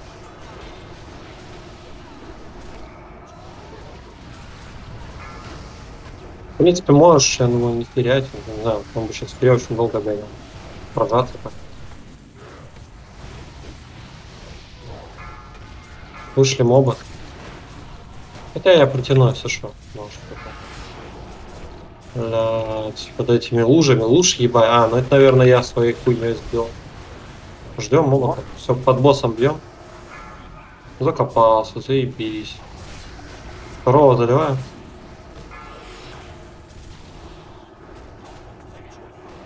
В принципе, можешь, я думаю, не терять. Не знаю, он бы сейчас вперед очень долго гонял. Прожаться так. Вышли мобы. Хотя я протяну, если что. Может, блядь, под этими лужами. Луж ебать. А, ну это, наверное, я своей хуйней сбил. Ждем моба. Все, под боссом бьем. Закопался, заебись. Второго заливаем.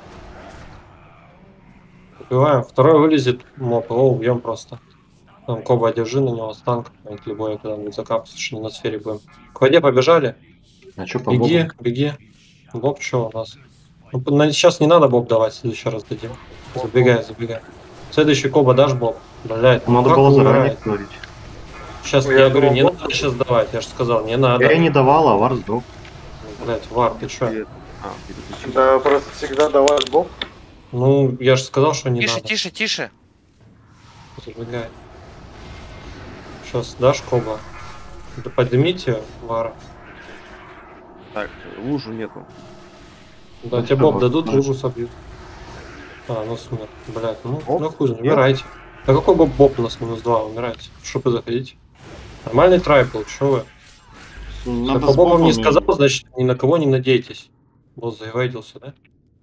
Убиваем. Второй вылезет моб, его убьем просто. Там Коба, держи на него станк. Любой когда-нибудь закапывается, что на сфере будем. К воде побежали. А чё по Беги, бобу? беги. Боб что у нас? Ну, на- сейчас не надо боб давать, в следующий раз дадим. Забегай, забегай. Следующий Коба дашь боб? Блять, ну Надо как было вы заранее умираете? говорить. Сейчас Я я, говорю, думал, не боб- надо сейчас давать, я же сказал, не надо. Я не давал, а Вар сдох. Блять, Вар, ты чё? А, переключил. Да, просто всегда давай боб. Ну, я же сказал, что не Тише, надо. тише, тише. Забегай. Сейчас дашь Коба? Да поднимите Вара. Так, лужу нету. Да, Ну тебе что, боб дадут, вот, лужу собьют. А, ну смерть. Блять, ну, Оп, ну хуй, нет. умирайте. Да какой боб боб у нас минус два, умирайте. Шупы заходите. Нормальный трай был, чё вы? Надо Я по с бобам не бобами. сказал, значит, ни на кого не надейтесь. Босс заевайдился, да?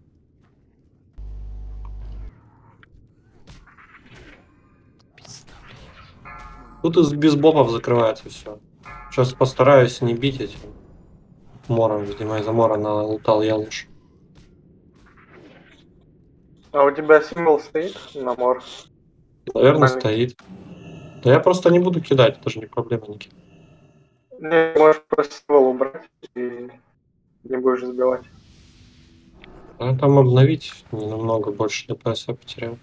Тут из без бобов закрывается все. Сейчас постараюсь не бить этим мором, видимо, из-за мора налутал я лучше. А у тебя символ стоит на мор? Наверное, Маленький. стоит. Да я просто не буду кидать, это же не проблема никаких. Не, можешь просто символ убрать и не будешь сбивать. А там обновить не намного больше ДПС я потерял.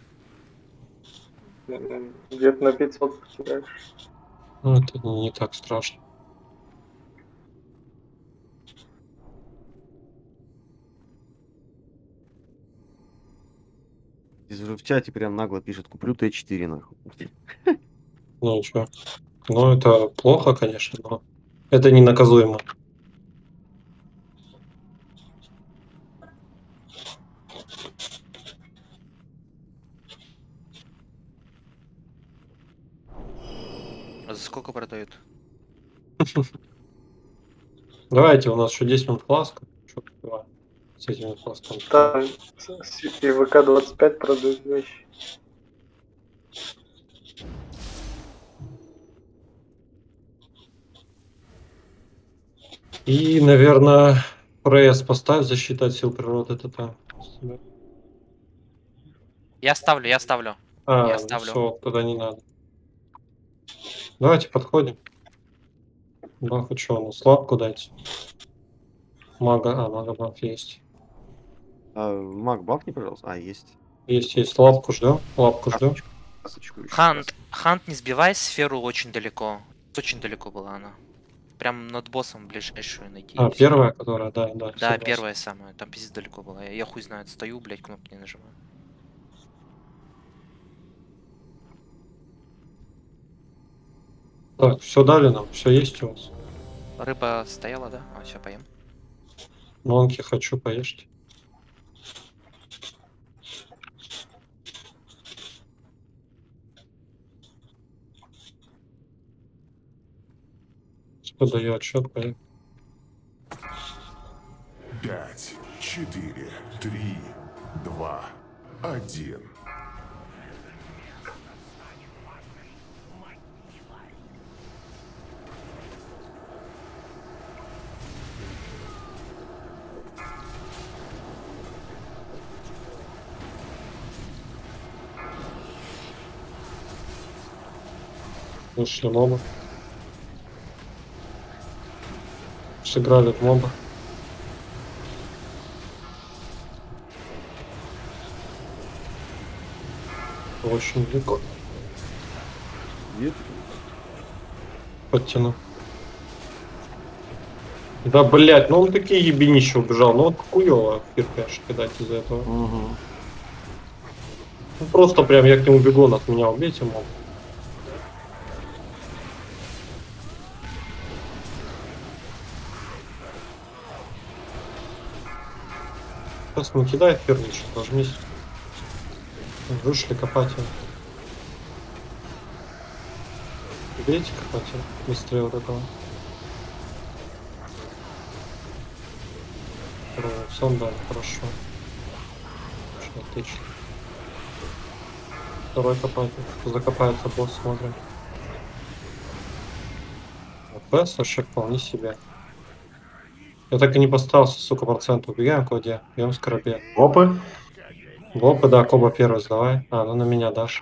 М, Где-то на пятьсот потеряешь. Ну, это не, не так страшно. Здесь уже в чате прям нагло пишет, куплю Т четыре нахуй. Ну и чё? Ну, это плохо, конечно, но это не наказуемо. А за сколько продают? Давайте, у нас еще десять минут фласка. Чё попиваем? С этими фласками. Там и ВК двадцать пять продают вещи. И, наверное, пресс поставь, защита от сил природы. Это там. Я ставлю, я ставлю. А, Я ну ставлю. все, туда не надо. Давайте подходим. Бафу что, ну слабку дать. Мага, а, мага баф есть. А, маг, бафни, пожалуйста. А, есть. Есть, есть, лапку ждем, лапку ждем. Касочку еще. Хант, Хант, не сбивай сферу очень далеко. Очень далеко была она. Прям над боссом ближайшую найти. А, и всё. первая, которая, да, да. Да, согласен. первая самая. Там пиздец далеко была. Я, я хуй знает, стою, блядь, кнопки не нажимаю. Так, все дали нам, все есть у вас. Рыба стояла, да? А, все, поем. Монки хочу, поешьте. Подаю отчет, поем. Пять, четыре, три, два, один. Вышли моба. Сыграли в моба. Очень далеко. Нет? Подтяну. Да, блять, ну он такие ебенища убежал. Ну вот хуёво фиркаешь кидать из-за этого. Угу. Ну, просто прям я к нему бегу, он от меня убейте моб. Сейчас не кидай ферничек, нажмись. Вышли копать его. Бейте копать его, быстрее вот этого. Все, он дал, хорошо. Очень отлично. Второй копатель. Закопается босс, смотрим. АПС вообще вполне себе. Я так и не поставился, сука, процент. Убегаем к воде. Бьем скоробе. Опы. Бопа, да, Коба первый сдавай. А, ну на меня дашь.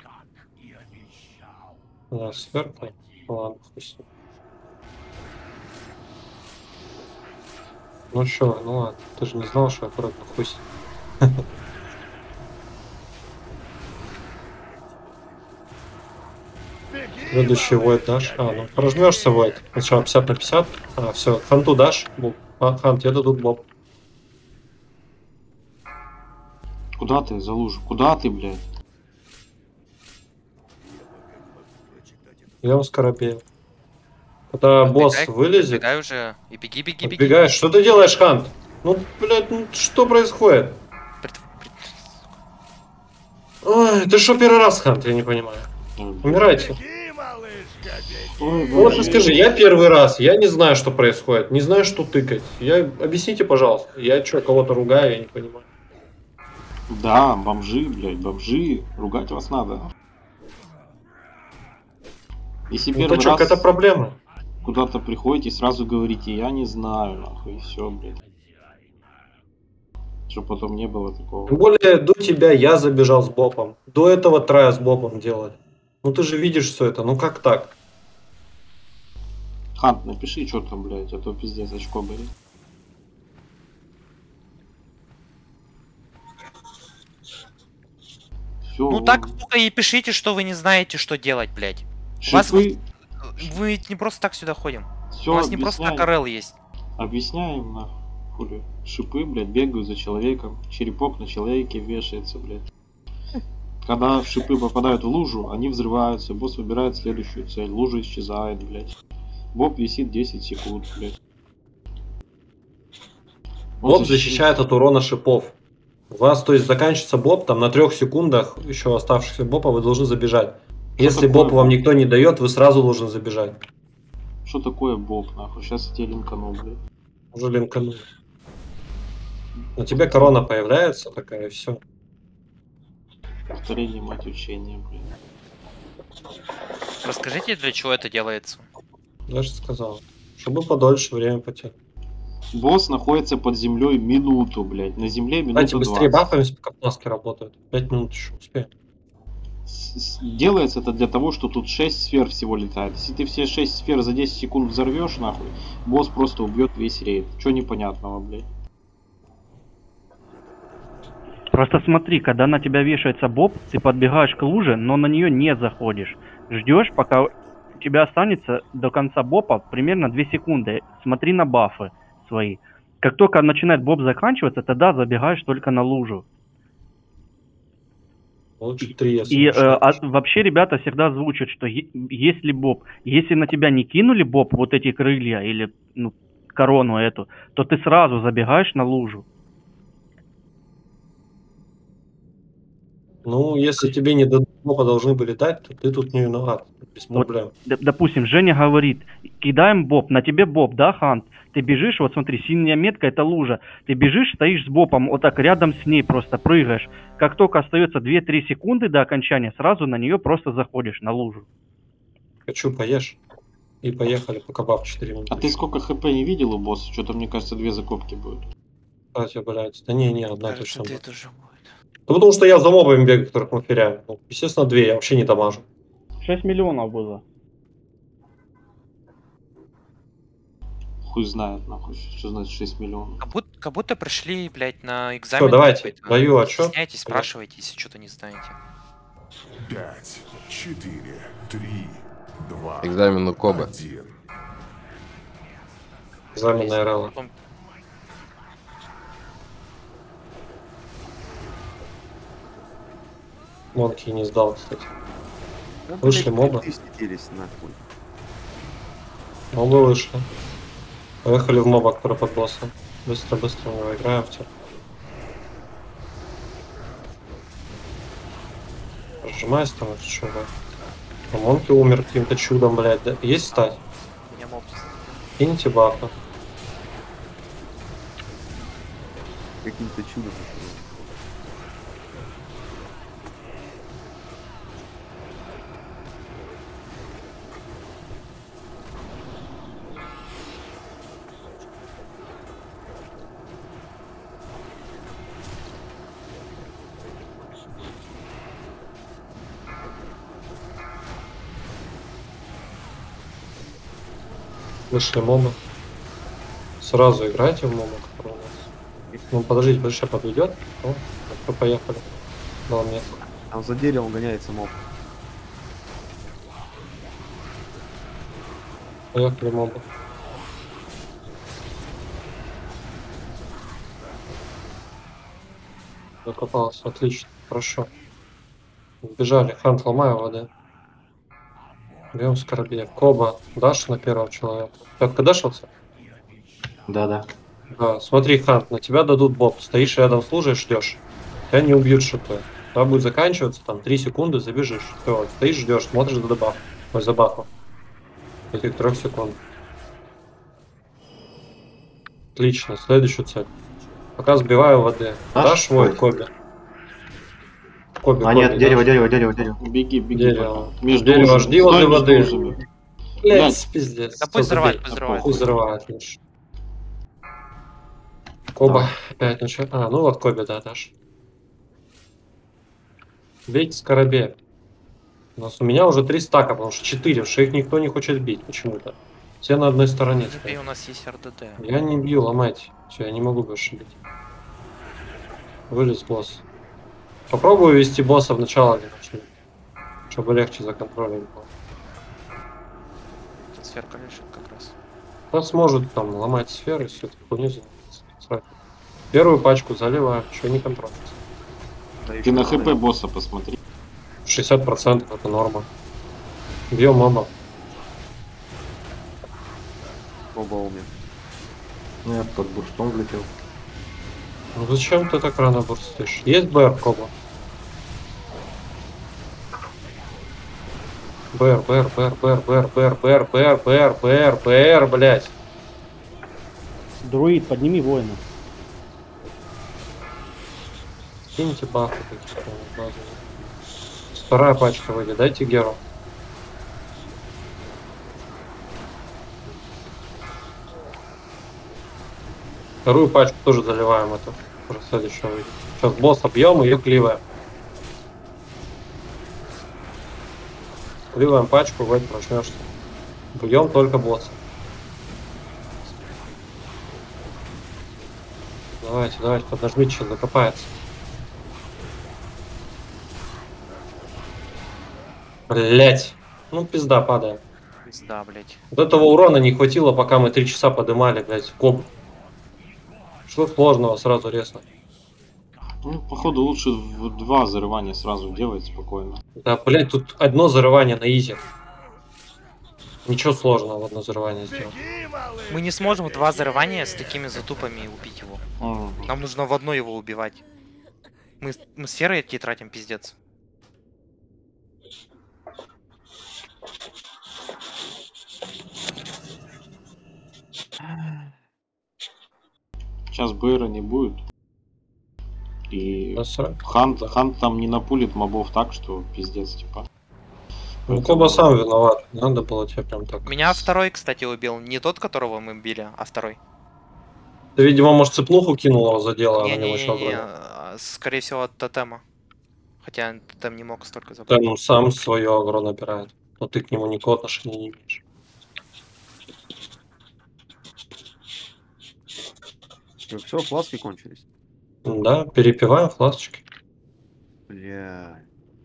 Да, сверху. Ладно, пусть. Ну чё, ну ладно, ты же не знал, что я аккуратно хуй. Следующий войд дашь. А, ну прожмешься войд. Сначала пятьдесят на пятьдесят. А, все, ханту дашь. А, хант, я дадут боб. Куда ты за лужу? Куда ты, блядь? Я у Скоробея. Когда босс Отбегай, вылезет... Отбегай уже. И беги, беги, беги. Отбегаешь. Что ты делаешь, Хант? Ну, блядь, ну что происходит? Пред- пред- Ой, ты что первый раз, Хант, я не понимаю. Умирайте. Ой, Вот боже. и скажи, я первый раз, я не знаю, что происходит, не знаю, что тыкать. Я... Объясните, пожалуйста. Я что, кого-то ругаю, я не понимаю. Да, бомжи, блядь, бомжи. Ругать вас надо. Если Ну, первый это что, раз какая-то проблема? куда-то приходите и сразу говорите, я не знаю, нахуй, и все, блядь. Чтоб потом не было такого. Тем более, до тебя я забежал с бопом. До этого трая с бопом делать. Ну ты же видишь все это, ну как так? Хант, напиши, что там, блядь, а то пиздец очко были. Все, Ну так только и пишите, что вы не знаете, что делать, блядь. У вас шипы, вы ведь не просто так сюда ходим. все У нас не просто так РЛ есть. Объясняем, нахуй. Хули. Шипы, блядь, бегают за человеком. Черепок на человеке вешается, блядь. Когда шипы попадают в лужу, они взрываются. Босс выбирает следующую цель. Лужа исчезает, блядь. Боб висит десять секунд, блядь. Он Боб защищ- защищает от урона шипов. У вас, то есть, заканчивается боб, там на трех секундах еще оставшихся боба вы должны забежать. Если такое боб вам боб? никто не дает, вы сразу должны забежать. Что такое боб, нахуй? Сейчас я тебе линкану, блядь. Уже линкану. На тебе корона появляется такая, и все. Повторение, мать, учения, блядь. Расскажите, для чего это делается. Даже сказал. Чтобы подольше время потянуть. Босс находится под землей минуту, блядь. На земле минуту Давайте быстрее двадцать. бафаемся, пока пласки работают. Пять минут еще успеем. С- с- Делается это для того, что тут шесть сфер всего летает. Если ты все шесть сфер за десять секунд взорвешь, нахуй, босс просто убьет весь рейд. Че непонятного, блядь? Просто смотри, когда на тебя вешается боб, ты подбегаешь к луже, но на нее не заходишь. Ждешь, пока у тебя останется до конца бопа примерно две секунды. Смотри на бафы свои. Как только начинает боб заканчиваться, тогда забегаешь только на лужу. Лучше три, если И не э, шесть. а вообще ребята всегда озвучат, что е- если боб, если на тебя не кинули боб вот эти крылья или ну, корону эту, то ты сразу забегаешь на лужу. Ну, если тебе не дадут боба должны были дать, то ты тут не виноват. Без Вот, проблем. д- допустим, Женя говорит, кидаем боб, на тебе боб, да, Хант? Ты бежишь, вот смотри, синяя метка это лужа. Ты бежишь, стоишь с бобом, вот так рядом с ней просто прыгаешь. Как только остается две-три секунды до окончания, сразу на нее просто заходишь, на лужу. Хочу, поешь. И поехали, пока баб четыре минуты. А ты сколько хп не видел у босса? Что-то, мне кажется, две закопки будут. Кстати, блядь. Да не, не, одна Кажется, точно две будет. тоже будет. Ну, потому что я за мобами бегаю, которых мы феряем. Ну, естественно, две, я вообще не дамажу. шесть миллионов было. Хуй знает, нахуй, что значит шесть миллионов. Как будто, как будто пришли, блядь, на экзамен. Всё, давайте, какой-то. даю отчет. Стесняйтесь, спрашивайте, если что-то не знаете. Пять, четыре, три, два, Экзамен у Кобы. один. Экзамен на РЛ. Потом- Монки не сдал, кстати. Да, Вышли блядь, мобы. ты слетелись нахуй. Мобы вышли. Поехали в моба, который под боссом. Быстро, быстро мы его играем в тебя. Разжимайся там, это что, блядь. А Монки умер каким-то чудом, блядь. Да? Есть стать? У меня моб. Киньте бафа. Каким-то чудом. Вышли моба. Сразу играйте в моба, который у нас. Ну подождите, подожди, подойдет. О, мы поехали. Дал мне. Там за деревом гоняется моб. Поехали моба. Закопался, отлично, хорошо. Убежали, хант ломаю воды. Бьем скоробея. Коба, дашь на первого человека? Пятка дашился? Да-да. Да, смотри, хант, на тебя дадут боб. Стоишь рядом с лужей, ждешь. Тебя не убьют шипы. Когда будет заканчиваться, там три секунды забежишь. Все, стоишь, ждешь, смотришь за дебаф. Ой, за бафу. Этих трех секунд. Отлично, следующую цель. Пока сбиваю воды. Дашь? Дашь мой Ой. Коби? Коби, А Коби, нет, дерево, дашь? дерево, дерево, дерево. Беги, беги. Дерево. пока. Между Дерево, лужами. жди Стой воды, между воды. лужами. Блять, Блядь. пиздец. Да пусть взрывает, Забей. пусть взрывает. Пусть взрывает лучше. Коба опять начал. А, ну вот Коби, да, дашь. Бейте скоробея. У нас у меня уже три стака, потому что четыре, что их никто не хочет бить почему-то. Все на одной стороне И стоят. у нас есть РДД. Я не бью, ломайте. Все, я не могу больше бить. Вылез босс. Попробую вести босса в начало, чтобы легче за контролем было. Тут сферка лежит как раз. Кто сможет там ломать сферы, все это хуйню занимается. Первую пачку заливаю, еще не контролится. Ты на хп босса посмотри. шестьдесят процентов это норма. Бьем моба. Оба умер. Ну, я под бурстом влетел. Ну зачем ты так рано бурстишь? Есть БР, Коба? БР, БР, БР, БР, БР, БР, БР, БР, БР, БР, БР, блядь. Друид, подними воина. Киньте бафы какие-то базовые. Вторая пачка выйдет, дайте Геру. Вторую пачку тоже заливаем эту. Уже следующего выйдет. Сейчас босса бьем и ее кливаем. Кливаем пачку, в эту начнешься. Бьем только босса. Давайте, давайте, подожмите, сейчас закопается. Блять. Ну пизда, падаем. Пизда, блять. Вот этого урона не хватило, пока мы три часа подымали, блять, коб. Что сложного сразу резно. Ну, походу, лучше в два взрывания сразу делать спокойно. Да, блять, тут одно взрывание на изи. Ничего сложного в одно взрывание сделать. Мы не сможем в два взрывания с такими затупами убить его. Mm. Нам нужно в одно его убивать. Мы, мы сферы эти тратим, пиздец. Сейчас БР не будет. И Да, Хант, Хант там не напулит мобов так, что пиздец, типа. Ну, Коба сам виноват. Надо было тебе прям так. Меня второй, кстати, убил. Не тот, которого мы били, а второй. Ты, видимо, может, цепнуху кинул его за дело, а на него сейчас Не-не-не, скорее всего, от тотема. Хотя тотем не мог столько забрать. Да, ну сам свое агро набирает. Но ты к нему никакого отношения не имеешь. Все, фласки кончились. Да, перепиваем фласочки. Бля.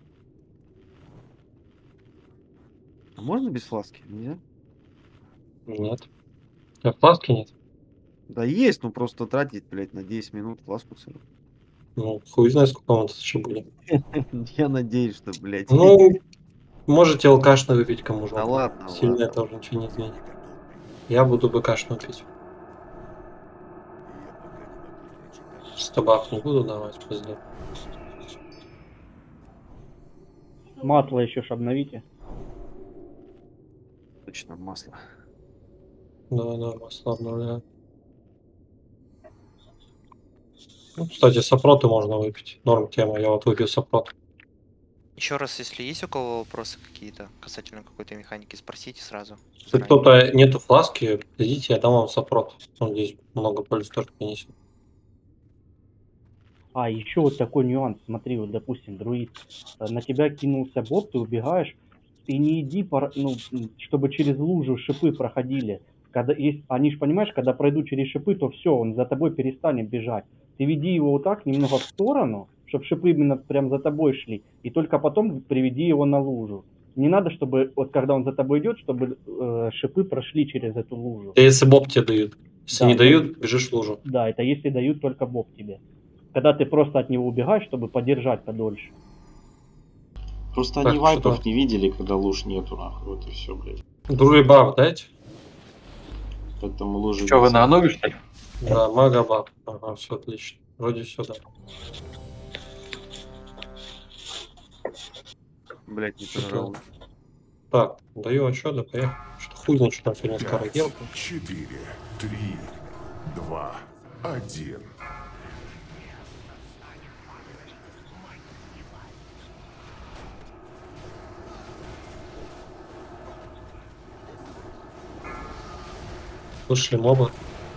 А можно без фласки? Нельзя? Нет. А фласки нет? Да есть, ну просто тратить, блядь, на десять минут фласку целую. Ну, хуй знает, сколько мы тут еще будем. Я надеюсь, что, блядь. Ну, можете алкашно выпить кому же. Да ладно, Сильно ладно. это уже ничего не изменит. Я буду бэкашно пить. Стабак не буду давать, пизда. Масло еще ж обновите. Точно, масло. Да, да, масло обновляю. Ну, кстати, сопроты можно выпить. Норм тема, я вот выпил сопрот. Еще раз, если есть у кого вопросы какие-то касательно какой-то механики, спросите сразу. Если кто-то нету фласки, идите, я дам вам сопрот. Он здесь много пользы тоже принесет. А, еще вот такой нюанс. Смотри, вот, допустим, друид, э, на тебя кинулся боб, ты убегаешь, ты не иди, пора- ну, м, чтобы через лужу шипы проходили. Когда есть, они же, понимаешь, когда пройдут через шипы, то все, он за тобой перестанет бежать. Ты веди его вот так, немного в сторону, чтобы шипы именно прям за тобой шли, и только потом приведи его на лужу. Не надо, чтобы, вот когда он за тобой идет, чтобы э, шипы прошли через эту лужу. Это если боб тебе дают. Если Да, не это- дают, бежишь в лужу. Да, это если дают только боб тебе. Когда ты просто от него убегаешь, чтобы подержать подольше. Просто Так, они вайпов что-то- не видели, когда луж нету, нахуй. Вот и все, блядь. Друли баф дайте. Поэтому лужи... Что, вы без- на Анубе, что ли? Да, мага баф. Ага, все отлично. Вроде все, да. Блять, не Что-то- пожалуй. Так, даю отчет, да поехали. Что хуй знает, что там сегодня скороделка. четыре, три, два, один. Вышли моба.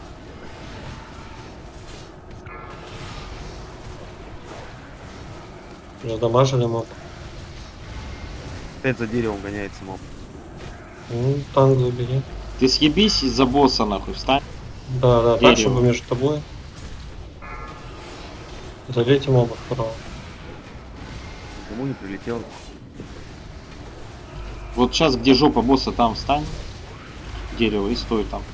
Задамажили моба. Опять за деревом гоняется моб. Ну, танк забери. Ты съебись из-за босса, нахуй, встань. Да, да, так, Дерево. чтобы между тобой. Залейте моба вправо. Кому не прилетел? Вот сейчас, где жопа босса, там встань. Дерево и стой там.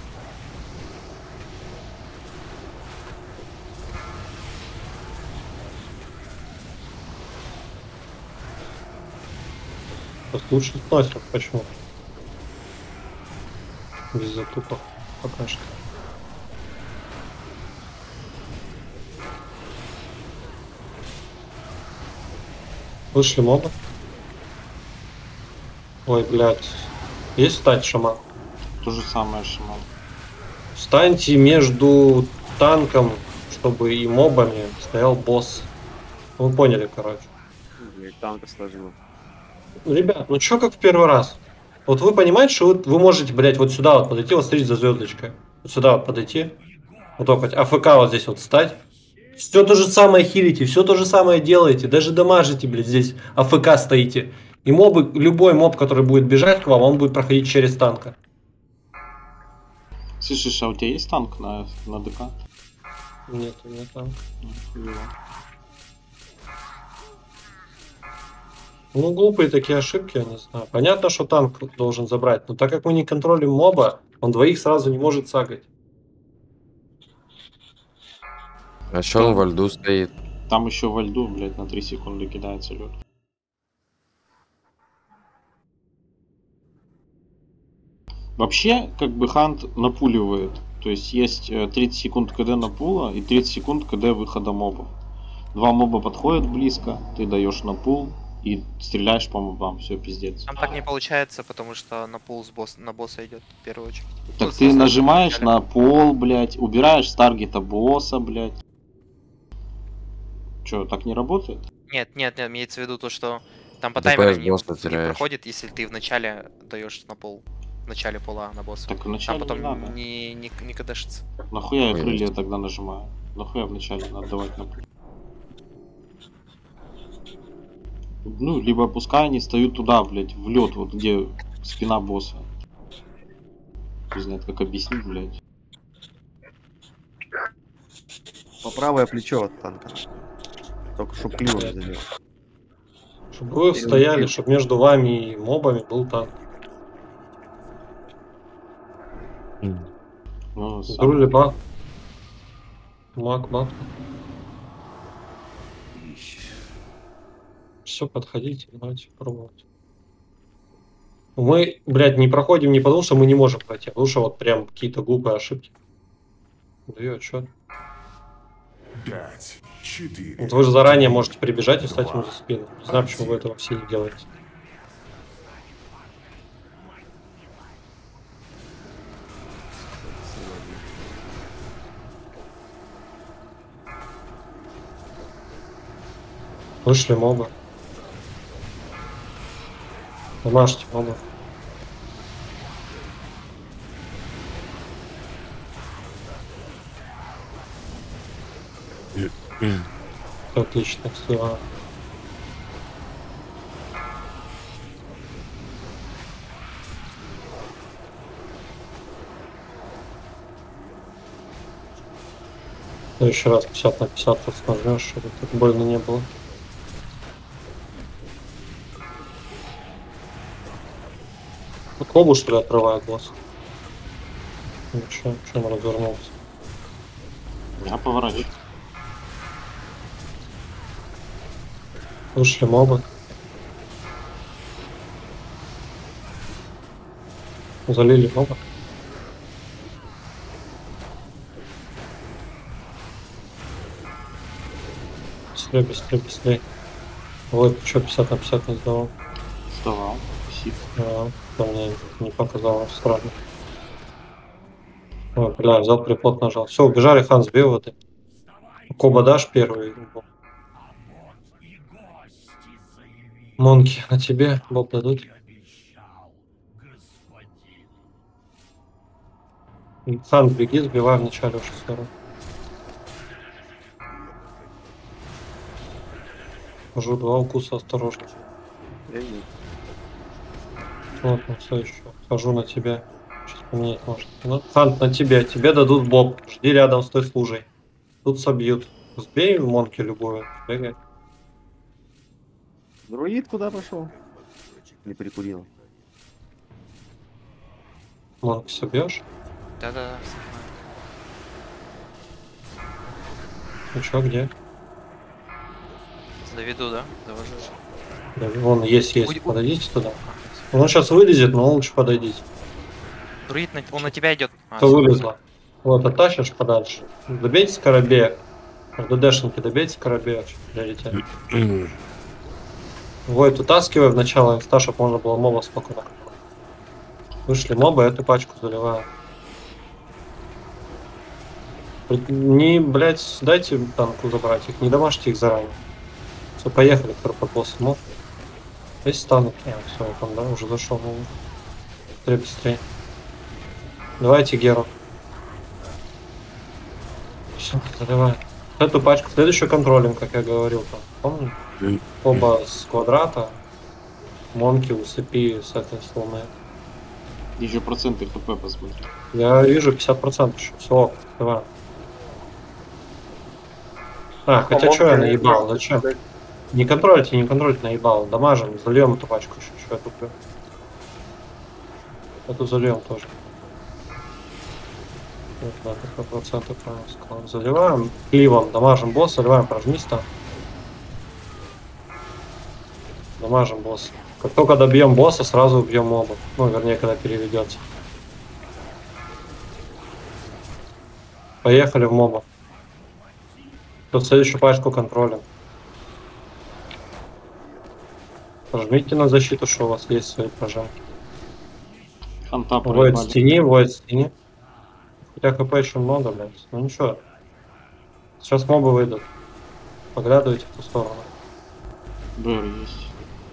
Просто лучше сносим. Почему? Без затупов. Пока что. Вышли моба. Ой, блядь. Есть встать, шаман? То же самое, шаман. Встаньте между танком, чтобы и мобами стоял босс. Вы поняли, короче. Блять, танка сложил. Ребят, ну чё как в первый раз? Вот вы понимаете, что вы, вы можете, блядь, вот сюда вот подойти, вот смотрите за звездочкой. Вот сюда вот подойти. Вот так вот, АФК вот здесь вот встать. Все то же самое хилите, все то же самое делаете. Даже дамажите, блядь, здесь АФК стоите. И мобы, любой моб, который будет бежать к вам, он будет проходить через танка. Слышишь, а у тебя есть танк на, на ДК? Нет, у меня танк. Ну, глупые такие ошибки, я не знаю. Понятно, что танк должен забрать, но так как мы не контролим моба, он двоих сразу не может сагать. А еще он во льду стоит. Там еще во льду, блядь, на три секунды кидается лед. Вообще, как бы хант напуливает. То есть есть э, тридцать секунд КД на пула и тридцать секунд КД выхода мобов. Два моба подходят близко, ты даешь на пул и стреляешь по мобам, все, пиздец. Там так не получается, потому что на пул с босс, на босса идет в первую очередь. Так Ну, с ты босса нажимаешь вначале. на пол, блядь, убираешь с таргета босса, блядь. Че, так не работает? Нет, нет, нет, имеется в виду то, что там по ДПС таймеру не, босса не теряешь. проходит, если ты вначале даешь на пол. В начале пола на босса. Так вначале Там потом не надо. не, не, не кадешится. Нахуя я Ой, крылья есть. тогда нажимаю? Нахуя вначале надо давать на пул? Ну, либо пускай они встают туда, блядь, в лед, вот где спина босса. Не знаю, как объяснить, блядь. По правое плечо от танка. Только чтоб кливо не задел. Чтобы вы стояли, чтобы между вами и мобами был танк. Ну, сам- Друли баф. Маг баф. Все, подходите, давайте пробовать. Мы, блядь, не проходим не потому, что мы не можем пройти, а потому что вот прям какие-то глупые ошибки. Даю отчет. Пять, четыре. Вот вы же заранее можете прибежать и встать ему за спину. Не знаю, почему вы этого все не делаете. Вышли моба. Домашьте моба. Отлично, слева. Ну, еще раз пятьдесят на пятьдесят просто нажмешь, чтобы так больно не было. Ну, Кобу, что ли, отрывает босс? Ну, че, че он развернулся? Я поворачиваю. Вышли мобы. Залили моба. Быстрее, быстрее, быстрее. Вот, что пятьдесят на пятьдесят не сдавал. Сдавал. Спасибо. А, то мне не показалось странно. Ой, бля, взял припот, нажал. Все, убежали, Хан сбил вот. Коба дашь первый? Монки, на тебе боб дадут. Хан, беги, сбивай в начале уже скоро. Хожу два укуса, осторожно. Вот, ну все еще. Хожу на тебя. Сейчас поменять может. Ну, Хан, на тебе. Тебе дадут боб. Жди рядом с той служей. Тут собьют. Сбей монки любую. Бегай. Друид куда пошел? Не перекурил. Монки собьешь? Да-да. Ну чё, где? Доведу, да? Довожу. Да, вон, есть, есть. Ой, Подойдите туда. Он сейчас вылезет, но лучше подойдите. Друид, на- он на тебя идет. А, Кто всё. вылезла? Вот, оттащишь подальше. Добейте скоробея. РДДшники, добейте скоробея. Приоритет. Войт, утаскивай в начало инста, чтобы можно было моба спокойно. Вышли мобы, эту пачку заливаю. Не, блять, дайте танку забрать их, не домажьте их заранее. Все, поехали, кто под боссом моб. Есть станут. А, все, там, да, уже зашел. Ну, быстрее, быстрее. Давайте Геру. Все, заливай. Эту пачку, следующую контролем, как я говорил, там, помню? Оба с квадрата. Монки усыпи с этой сломы. Еще проценты хп посмотри. Я вижу пятьдесят процентов еще. Все, давай. А, хотя Монки что я наебал, просто, зачем? блядь, Не контролите, не контролите, наебал. Дамажем, зальем эту пачку еще. Что я туплю? Эту зальем тоже. Вот, да, такой проценты правильно сказал. Заливаем кливом, дамажим босс, заливаем, прожмись там. Дамажим босса. Как только добьем босса, сразу убьем моба. Ну, вернее, когда переведется. Поехали в моба. Тут следующую пачку контролем. Прожмите на защиту, что у вас есть свои прожимки. Ханта Воет проебали. с тени, воет с тени. Хотя хп еще много, блядь. Ну ничего. Сейчас мобы выйдут. Поглядывайте в ту сторону. БР есть.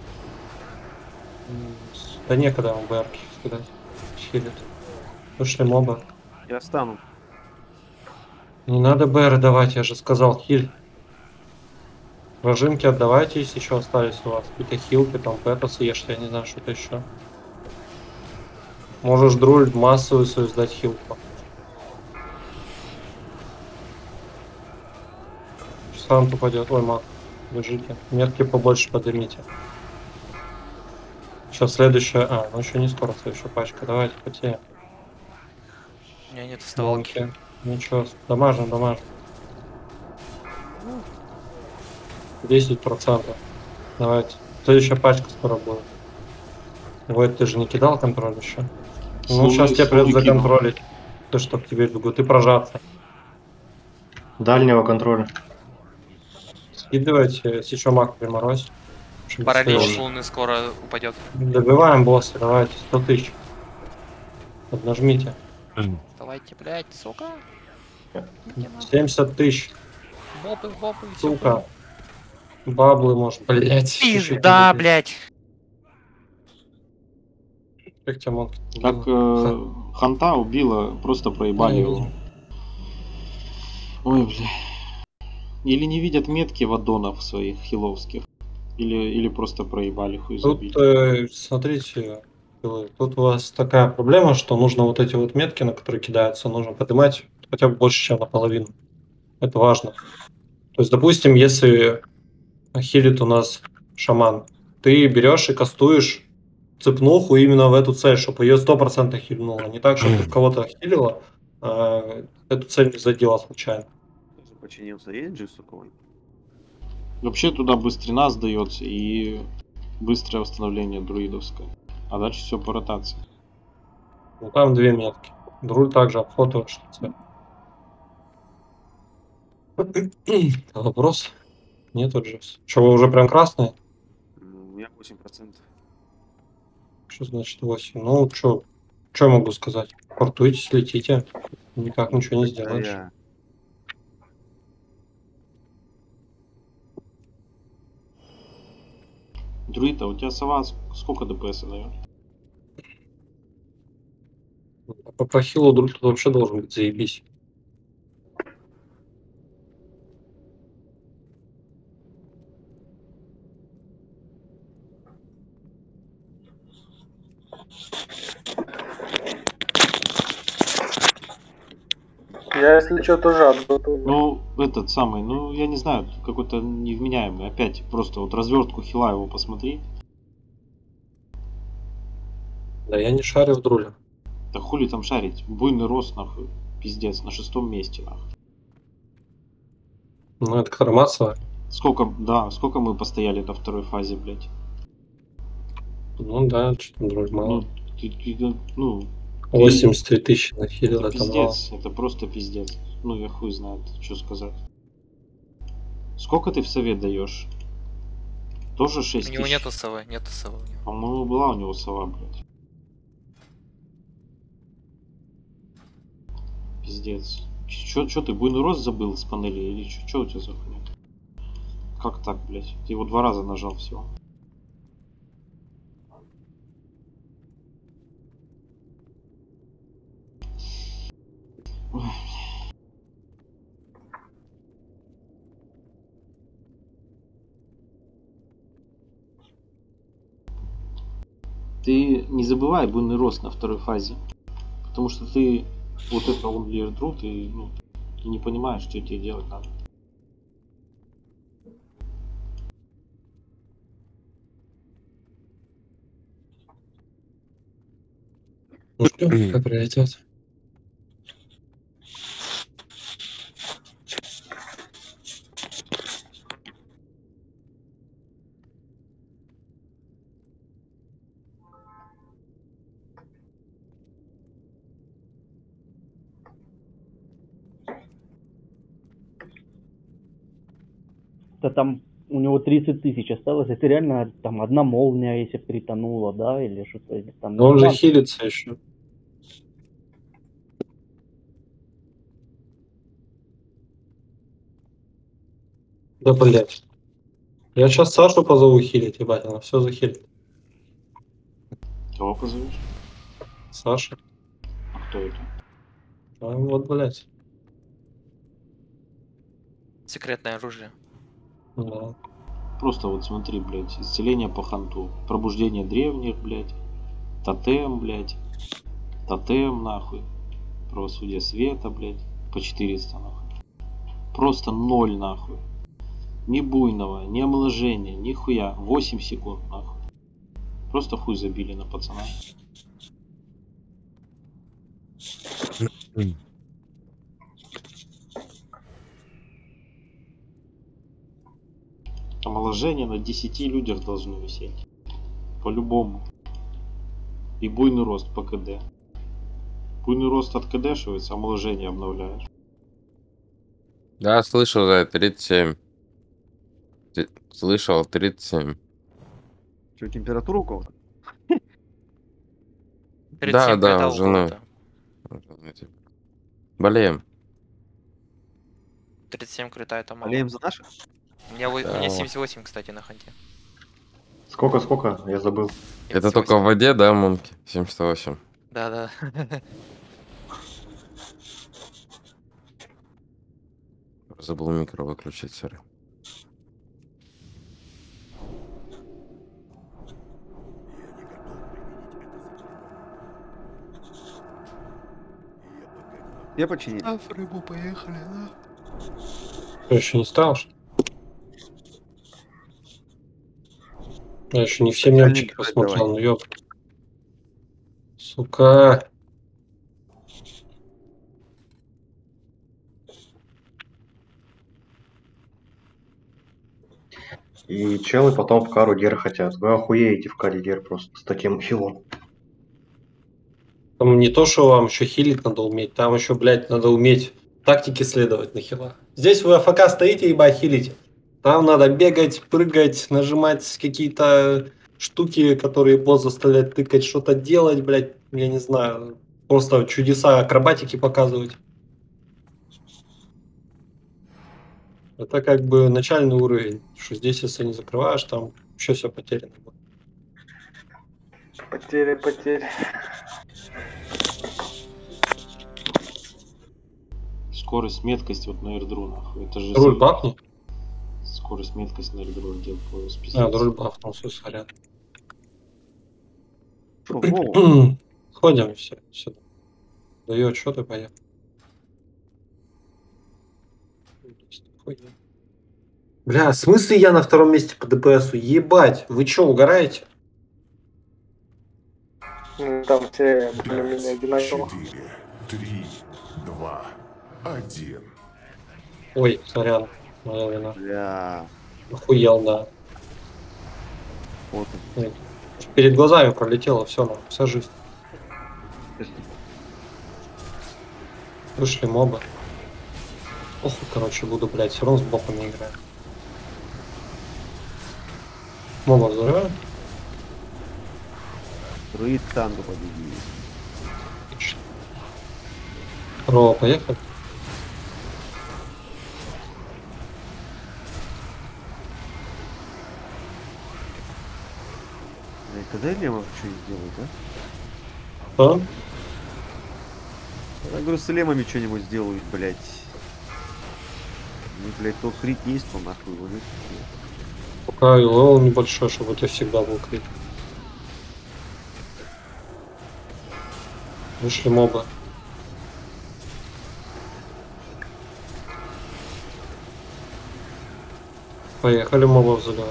М, Да некогда ему БРки кидать. Хилит. Вышли моба. Я стану. Не надо БР давать, я же сказал, хиль. Прожимки отдавайте, если еще остались у вас. Какие-то хилки, там пэта съешь, я не знаю, что-то еще. Можешь друль массовую свою сдать хилку. Сам упадет. Ой, маг. Бежите. Метки побольше поднимите. Сейчас следующая. А, ну еще не скоро следующая пачка. Давайте потеем. У меня нет вставалки. Монки. Ничего, дамажим, дамажим. десять процентов. Давайте. Следующая пачка скоро будет. Вот ты же не кидал контроль еще. Ну, Слуны- сейчас тебе придется слуны кинул. законтролить. Ты что к тебе бегу, ты прожаться. Дальнего контроля. Скидывайте, если что, маг приморозь. Чтобы Паралич быстрее. луны скоро упадет. Добиваем босса, давайте, сто тысяч. Поднажмите. Давайте, блядь, сука. семьдесят тысяч, Бобы, бобы, всё сука. Баблы, может, блять. Пизда, блядь. Как тебя монки? Как э, Ханта убила, просто проебали Не, его. Ой, бля. Или не видят метки ваддонов своих хиловских. Или, или просто проебали, хуй Тут, забили. э, смотрите, тут у вас такая проблема, что нужно вот эти вот метки, на которые кидаются, нужно поднимать хотя бы больше, чем наполовину. Это важно. То есть, допустим, если хилит у нас шаман, ты берешь и кастуешь цепнуху именно в эту цель, чтобы ее сто процентов хильнуло. Не так, чтобы ты кого-то хилила, а эту цель не задела случайно. Починился. Есть джис у кого-нибудь? Вообще туда быстрина сдается и быстрое восстановление друидовское. А дальше все по ротации. Ну там две метки. Друид также обходываешь. Вопрос? Нету джис. Что, вы уже прям красные? Ну, у меня восемь процентов. Что значит восемь? Ну, что, что я могу сказать? Портуйтесь, летите. Никак ничего не сделаешь. Я... Друид, а у тебя сова сколько ДПС дает? По, по хилу друид вообще должен быть заебись. Я, если что, тоже отготовлю. Ну, этот самый, ну, я не знаю, какой-то невменяемый. Опять просто вот развертку хила его посмотри. Да я не шарю в друле. Да хули там шарить? Буйный рост, нахуй. Пиздец, на шестом месте, нахуй. Ну, это которая массовая. Сколько, да, сколько мы постояли на второй фазе, блядь? Ну да, что-то друль мало. Ну, ты, ты, ну... восемьдесят три тысячи нахилил, это, это пиздец, мало. это просто пиздец. Ну, я хуй знает, что сказать. Сколько ты в совет даешь? Тоже шесть У тысяч? него нету совы, нету совы у него. По-моему, была у него сова, блядь. Пиздец. Чё, чё ты, буйный рост забыл с панели? Или чё, чё у тебя за хуйня? Как так, блядь? Ты его два раза нажал всего. Ой. Ты не забывай буйный рост на второй фазе. Потому что ты вот это он леждру, ты, ну, ты не понимаешь, что тебе делать надо. Ну что, как прилетет? Да там у него тридцать тысяч осталось, это реально там одна молния, если притонула, да, или что-то или там. Но он же ну, хилится еще. Да блять. Я сейчас Сашу позову хилить, ебать, она все захилит. Кого позовешь? Саша. А кто это? А вот, блять. Секретное оружие. Да. Просто вот смотри, блядь, исцеление по ханту, пробуждение древних, блядь, тотем, блядь, тотем, нахуй, правосудие света, блядь, по четыреста, нахуй. Просто ноль, нахуй. Ни буйного, ни омоложения, ни хуя. восемь секунд, нахуй. Просто хуй забили на пацана. Омоложение на десяти людях должно висеть. По-любому. И буйный рост по КД. Буйный рост откдшивается, омоложение обновляешь. Да, слышал, да, тридцать семь. Ты слышал, тридцать семь. Что, температура у кого-то? Да, да, жена. Болеем. тридцать семь крита, это мало. Болеем за наших? У меня, во- Да. у меня семьдесят восемь, кстати, на ханте. Сколько, сколько? Я забыл. Это только в воде, да, Монки? семьдесят восемь. Да, да. Забыл микро выключить, сори. Я починил. А в рыбу поехали, да? Ты еще не стал, что ли? Я еще не все мемчики посмотрел, ну ёп. Сука. И челы потом в кару гер хотят. Вы охуеете в каре гер просто с таким хилом. Там не то, что вам еще хилить надо уметь, там еще, блядь, надо уметь тактики следовать на хила. Здесь вы АФК стоите, ебать, хилите. Там надо бегать, прыгать, нажимать какие-то штуки, которые босс заставляет тыкать, что-то делать, блядь, я не знаю. Просто чудеса акробатики показывать. Это как бы начальный уровень, что здесь, если не закрываешь, там вообще все потеряно будет. Потери, потери. Скорость, меткость вот на эрдрунах. Это же... Руль бафни? Скорость, меткость на эрдрунах делает по списать. А, руль бафнул, все сорян. Что, Сходим все сюда. Дает, что ты поехал? Бля, в смысле я на втором месте по ДПСу? Ебать, вы чё, угораете? Ну, там все более-менее одинаково. четыре, три, два, один. Ой, сорян, моя вина. Бля. Охуел, да. Вот Нет. Перед глазами пролетело, все, ну, вся жизнь. Вышли мобы. Ох, короче, буду, блядь, все равно с боками играть. Моба взрываю. Руид танго победили. Ро, поехали. Блядь, когда Лемов что-нибудь делает, а? Что? Я говорю, с Лемами что-нибудь сделают, блядь. Ну, блядь, то крит есть, то нахуй его нет. Пока и левел небольшой, чтобы у тебя всегда был крит. Вышли мобы. Поехали мобов заливать.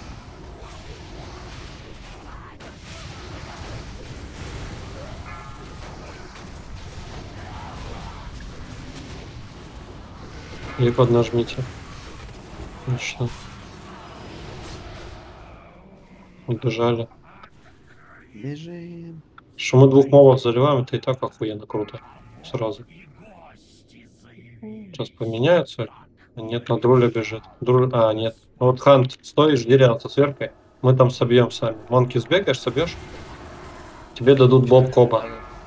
И поднажмите. Отлично. Убежали. Бежим. Что мы двух мобов заливаем, это и так охуенно круто. Сразу. Сейчас поменяются. Нет, на друля бежит. Друль... А, нет. Вот Хант, стой, жди рядом со сверкой. Мы там собьем сами. Монки сбегаешь, собьешь. Тебе дадут боб коба.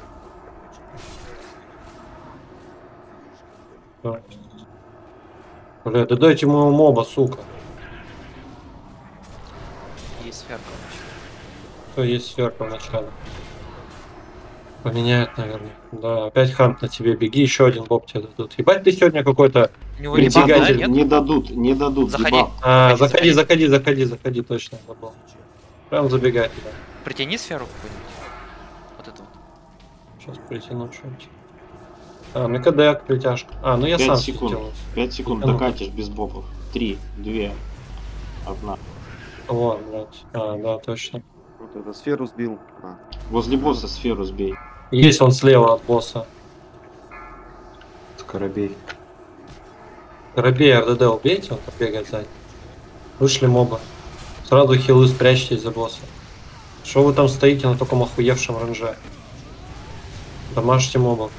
Да. Бля, да дайте моему моба, сука. Есть сферка. Что есть сверху в начале. Поменяет, наверное. Да, опять Хант на тебе, беги, еще один боб тебе дадут. Ебать, ты сегодня какой-то притягатель. Не дадут, не дадут. Заходи. Ебал. А, заходи, заходи, заходи, заходи, точно забыл. Прям забегай туда. Притяни сферу какую-нибудь. Вот эту вот. Сейчас притяну что-нибудь. А, на КД притяжка. А, ну я сам пять всё секунд. сделаю. пять секунд А ну. докатишь без бобов. три, два, одна. Вот, блядь. А, да, точно. Вот это сферу сбил. На. Возле босса сферу сбей. Есть он слева от босса. Скоробей. Коробей РДД убейте, он побегает сзади. Вышли моба. Сразу хилы спрячьтесь за босса. Что вы там стоите на таком охуевшем ранже? Домашьте мобов.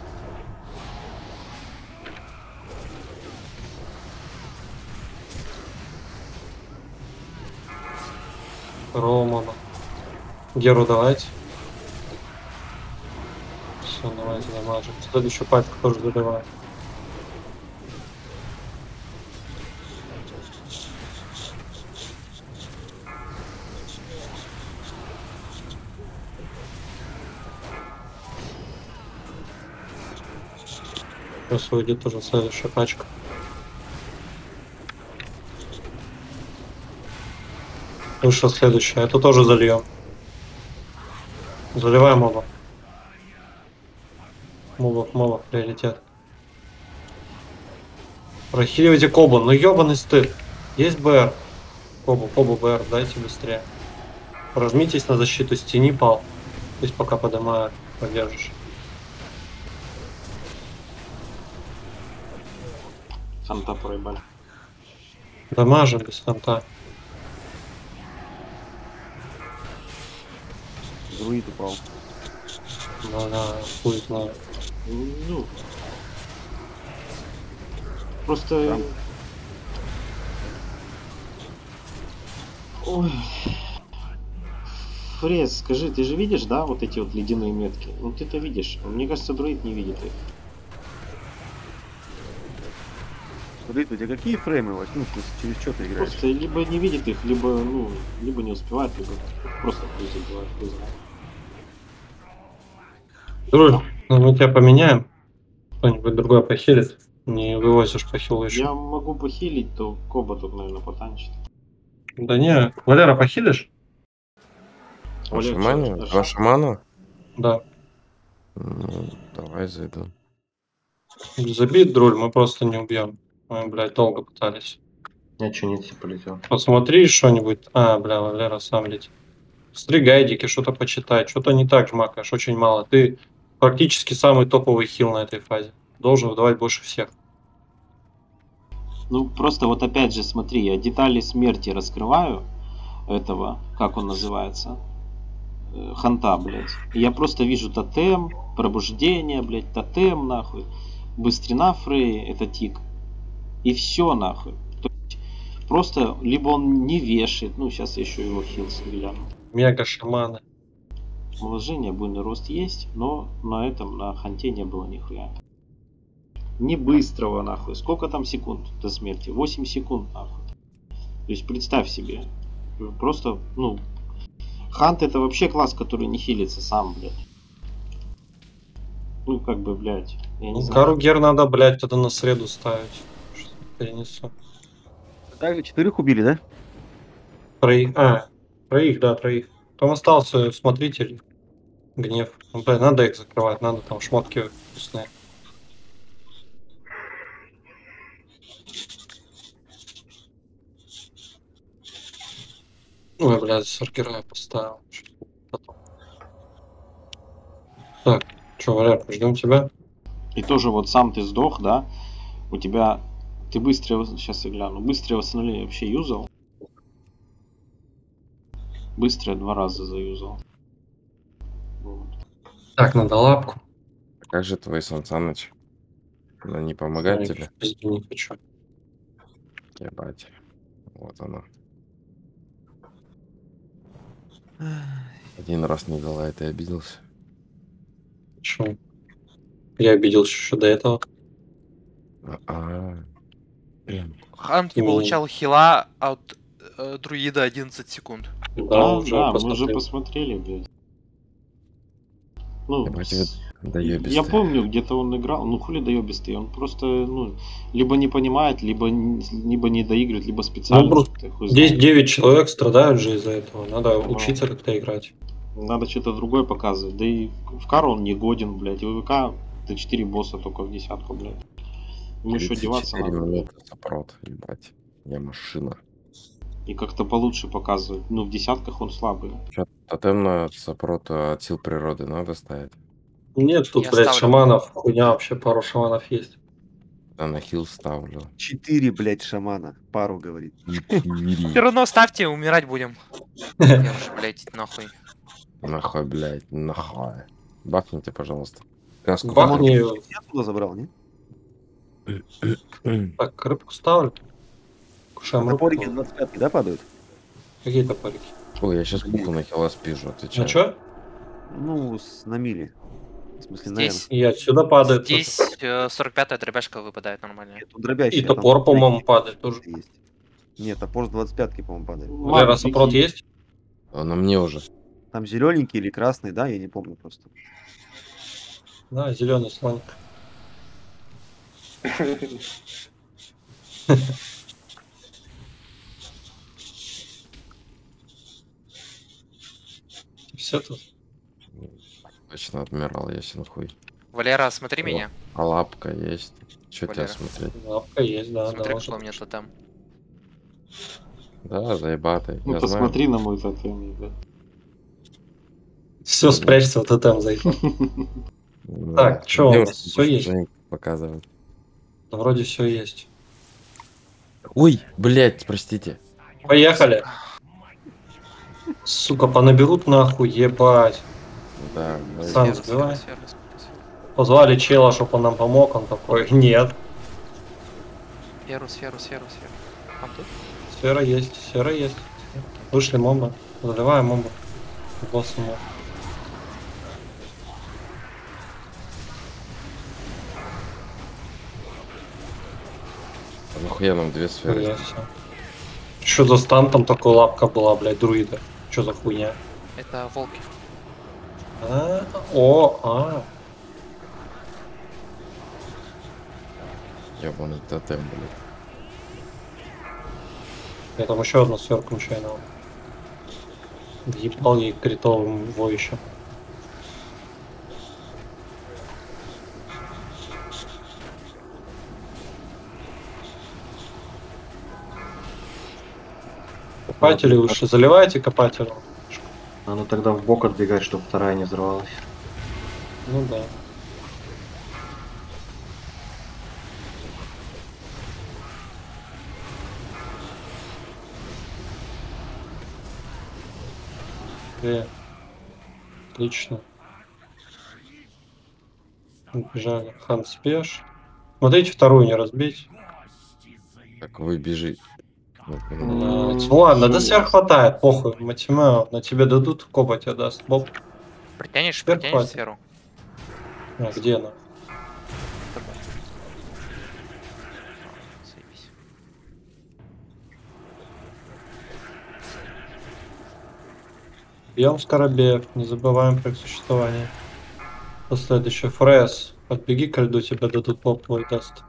Второго моба. Геру давайте. Все, давайте дамажим. Следующую пачку тоже заливаем. Сейчас уйдет тоже следующая пачка. Вышла следующая. Это тоже зальем. Заливаем оба. Мобов, мобов, приоритет. Прохиливайте Кобу, ну ебаный стыд. Есть БР. Кобу, Кобу, БР, дайте быстрее. Прожмитесь на защиту стени, пал. Пусть пока поднимаю, поддержишь. Ханта проебали. Дамажим без ханта. Друид упал. Да, да, хуй знаю. Ну, просто... Там. Ой. Фрез, скажи, ты же видишь, да, вот эти вот ледяные метки? Ну ты это видишь. Мне кажется, друид не видит их. Друид, у тебя какие фреймы? Ну, в смысле, через что ты играешь? Просто либо не видит их, либо, ну, либо не успевает, либо просто хуй забивает, хуй знает. Друг, ну мы тебя поменяем. Кто-нибудь другой похилит. Не вывозишь по хилу еще. Я могу похилить, то Коба тут, наверное, потанчит. Да не, Валера, похилишь? Валер, Шаману? чё, Два шамана? Да. Ну, давай зайду. Забит друль, мы просто не убьем. Мы, блядь, долго пытались. Я че не полетел. Посмотри что-нибудь. А, бля, Валера сам летит. Посмотри гайдики, что-то почитай. Что-то не так жмакаешь, очень мало. Ты практически самый топовый хил на этой фазе. Должен выдавать больше всех. Ну, просто вот опять же, смотри, я детали смерти раскрываю этого, как он называется, э, ханта, блядь. И я просто вижу тотем, пробуждение, блядь, тотем, нахуй, быстрина Фрей, это тик. И все, нахуй. То есть, просто, либо он не вешает, ну, сейчас я еще его хил гляну. Мега шаманы. Вложение, буйный рост есть, но на этом, на ханте не было нихуя. Не быстрого, нахуй. Сколько там секунд до смерти? восемь секунд, нахуй. То есть представь себе. Просто, ну... Хант это вообще класс, который не хилится сам, блядь. Ну, как бы, блядь. Я не Ну, знаю. Кару Гер надо, блядь, тогда на среду ставить. Что перенесу. Так, четырех убили, да? Троих. А, троих, да, троих. Там остался смотритель. Гнев. Ну, блядь, надо их закрывать, надо там шмотки вкусные. Ой, блядь, саркера я поставил. Потом. Так, что, Валер, ждем тебя? И тоже вот сам ты сдох, да? У тебя... Ты быстрое... Сейчас я гляну. Быстрое восстановление вообще юзал? Быстрое два раза заюзал. Вот. Так, надо лапку. Как же твой Сан Саныч? Она не помогает Я тебе? пизду не хочу. Ебать. Вот она. Один раз не дала, и ты обиделся. Почему? Я обиделся еще до этого. А, Хант не Ну. получал хила от э, друида одиннадцать секунд. Да, Да, уже да, мы посмотрел. уже посмотрели, блядь. Ну, ебать, тебе с- доебистый. я помню, где-то он играл, ну хули доебистый, он просто, ну, либо не понимает, либо, н- либо не доигрывает, либо специально. Ну, просто ты хуй Здесь знает. девять человек страдают же из-за этого. Надо Ну. учиться как-то играть. Надо что-то другое показывать. Да и в кару он не годен, блядь. И в ВК ты четыре босса только в десятку, блядь. Ему еще тридцать деваться четыре надо, блядь. минуты сопрот, ебать. Я машина. И как-то получше показывать. Ну, в десятках он слабый. Чё, тотем на сопрот от сил природы надо ставить? Нет, тут, Я блядь, ставлю. шаманов. Хуйня вообще, пару шаманов есть. Да, на хил ставлю. Четыре, блядь, шамана. Пару, говорит. Все равно ставьте, умирать будем. Я уже, блядь, нахуй. Нахуй, блядь, нахуй. Бахните, пожалуйста. Каску Бахни. Я туда забрал, не? Так, рыбку ставлю. Кушаем Топорики рыбку. двадцать пять, да, падают? Какие топорики? Ой, я сейчас пуху на хила спижу, отвечаю. А чё? Ну, с, на мили. В смысле, Здесь, И отсюда падает. здесь э, сорок пятая дробяшка выпадает нормально. наверное. Тут дробящий, И а там топор, по-моему, третий падает тоже. есть. Нет, топор с двадцать пятки, по-моему, падает. Валера, сопрот есть? А на мне уже. Там зелененький или красный, да, я не помню просто. Да, зеленый слоник. Все тут. Точно адмирал ясен хуй. Валера, смотри О. меня. А лапка есть. Че тебя Валера. смотреть? Лапка есть, да, Смотри, да. какой у меня тотем. Да, заебатый. Ну я посмотри на мой тотем, да. Все, спрячься, вот тотем зайти. знаю. Так, Да. что у Идём, нас? Все есть? что-нибудь показывать. Да, вроде все есть. Ой, блядь, простите. Поехали. Сука, понаберут нахуй, ебать. Да, да, Сам Сферу, сбивай. сферу, сферу, сферу. Позвали чела, чтобы он нам помог, он такой, нет. Сферу, сферу, сферу, сферу. Там тут? Сфера есть, сфера есть. Вышли моба, заливаем мобу. Босс моб. А нахуя нам две сферы? Что за стан там такой лапка была, блядь, друида? Что за хуйня? Это волки. А, о, а. Ёбаный тотем, блядь. Я там еще одну сферку нечаянно въебал ей критовым воющим. Копатели выше, заливайте копателя. Надо тогда в бок отбегать, чтобы вторая не взорвалась. Ну да. Э, отлично. Убежали. Хан спеш. Смотрите, вторую не разбить. Так вы бежите. Блядь. Ладно, да сверх хватает, похуй. Матемео, на тебе дадут, коба тебе даст. Боб. Притянешь, Сфер притянешь хватит. сферу. А, где она? Заебись. Бьем скоробеев, не забываем про их существование. Последующий фрез. Подбеги к льду, тебе дадут поп твой даст.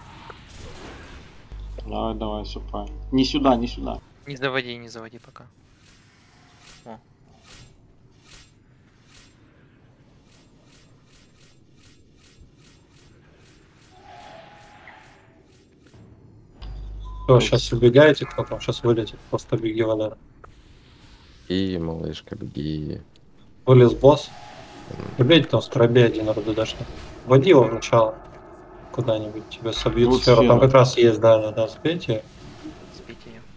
Давай, давай, все правильно. Не сюда, не сюда. Не заводи, не заводи пока. О. Все, сейчас убегаете, кто там сейчас вылетит. Просто беги, Валера. И малышка, беги. Вылез босс. Убейте там скоробей один РДДшный. Вводи его в начало. Куда-нибудь тебе собьют Вот сферу. Там сфера. как раз есть, да, да, да, сбейте. Сбейте ее.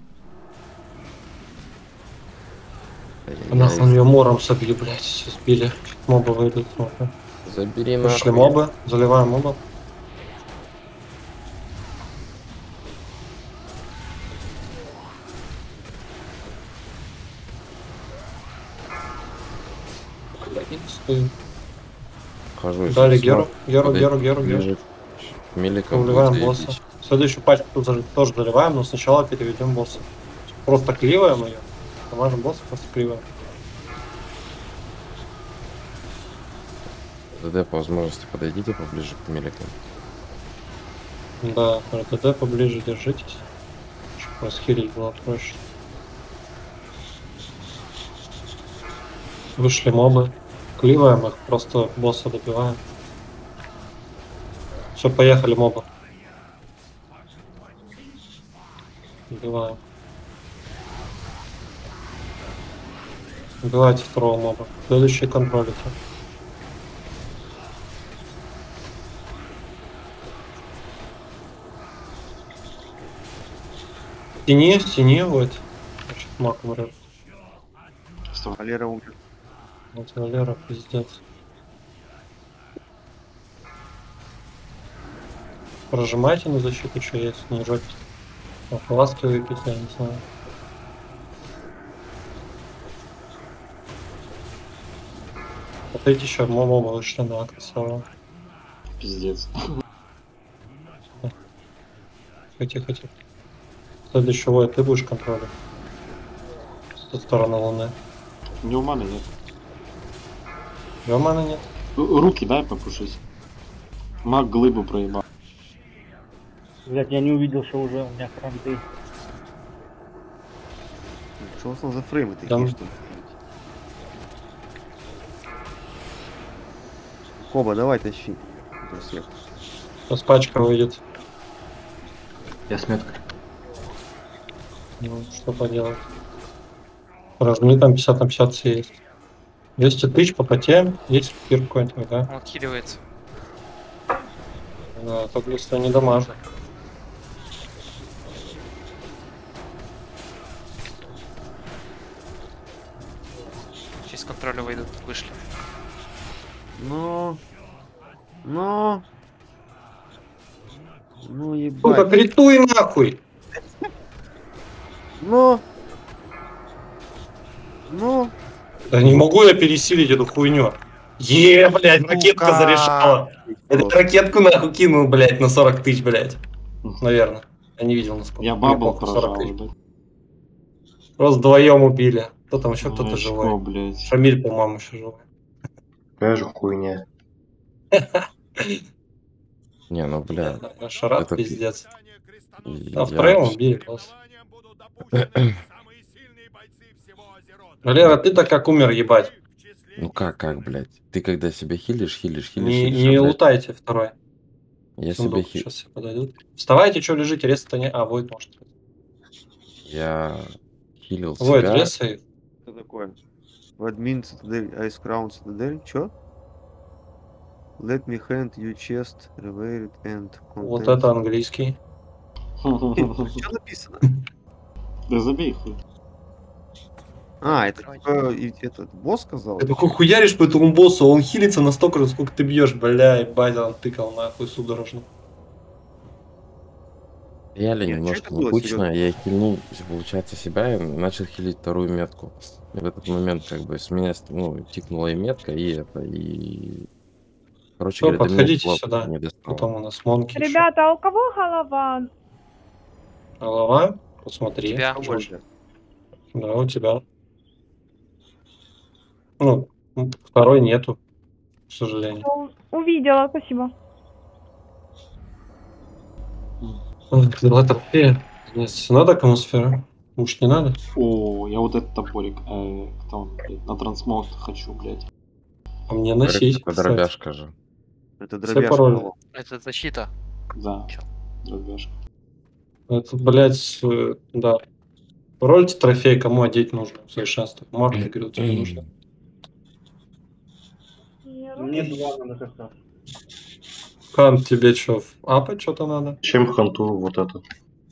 Ай-яй-яй. Нахуй ее мором собью, блядь, все сбили. Мобы выйдут, смотри. Забери Вышли нахуй. мобы, заливаем мобов. Стою. Хожу. Дали сейчас Геру, смотрю, Геру, куда Геру, Геру, Геру. бежит. Миликом Вливаем будет босса. заебись. Следующую пачку тут зали- тоже заливаем, но сначала переведем босса. Просто кливаем ее. Помажем босса, просто кливаем. ДД по возможности подойдите поближе к миликам. Да, РТД поближе держитесь. Чтобы расхилить было проще. Вышли мобы. Кливаем их, просто босса добиваем. Все, поехали мобы. Убиваем. Убивайте второго моба. Следующий контролите. Тени, тени, вот. Значит, маг умрет. Что? Валера умер. Вот Валера, пиздец. Прожимайте на защиту, что есть, не жопить. Ласки выпить, я не знаю. Вот эти еще моба вышли на красава. Пиздец. Тихо, тихо. Следующего ты будешь контролить. С той стороны луны. У него маны нет. Его маны нет. Ру- Руки дай попушись. Маг глыбу проебал. Блять, я не увидел, что уже у меня фронты. Что у вас там за фреймы такие, Там- что ли? Коба, давай тащи. Это всех. Сейчас пачка выйдет. Я с меткой. Ну, что поделать. Разми там пятьдесят на пятьдесят все есть. двести тысяч попотеем, есть кир какой-нибудь, да? Он отхиливается. Да, так быстро не дамажит. Через контроля выйдут, вышли. Ну... Ну... Ну ебать. Ну так ритуй нахуй! Ну... Ну... Да не могу я пересилить эту хуйню. Е, блядь, ракетка Ну-ка. зарешала. Это ракетку нахуй кинул, блядь, на сорок тысяч, блядь. Наверное. Я не видел насколько. Я Мне бабл похуй, сорок прожал, тысяч. да? Просто вдвоем убили. Кто там еще, кто-то Очко, живой. блядь. Шамиль, по-моему, еще живой. Какая же хуйня. Не, ну бля. Шарат это пиздец. пи- А я втроем вообще- убили просто. Валера, ты-то как умер, ебать. Ну как, как, блядь? Ты когда себя хилишь, хилишь, хилишь, Не, хилишь, не а, блядь, лутайте второй. я себя Сундук хилю. сейчас все подойдут. Вставайте, что лежите, резать-то не... А, Войд может. Я хилил Войд, себя. резай. Что такое? В админ цитадель, Ice Crown цитадель, чё? Let me hand you chest, revered and Вот contents. это английский. Что написано? Да забей хуй. А, это типа и- этот босс сказал? Ты такой хуяришь по этому боссу, он хилится настолько же, сколько ты бьешь, бля, ебать, он тыкал нахуй судорожно. Реально Нет, немножко чё это было, непучно, я хильнул, получается, себя и начал хилить вторую метку. И в этот момент как бы с меня ну, тикнула и метка, и это, и... Короче Всё, говоря, до меня подходите флоп сюда. не достало. Потом у нас монки. ещё. Ребята, а у кого голова? Голова, посмотри. Тебя. Больше. Да, у тебя. Ну, второй нету, к сожалению. У- Увидела, спасибо. Два трофея. Надо кому сфера? Уж не надо. О, я вот этот топорик. Э, кто он, блядь, на трансмог хочу, блядь. А мне носить, Это кстати. дробяшка же. Это Все дробяшка. пароли. была. Это защита. Да, дробяшка. Это, блядь, э, да. Рольте трофей, кому одеть нужно. Совершенство. Марк, я говорил, тебе нужно. Мне два надо как-то. Хант, тебе что, апать что-то надо? Чем ханту вот это?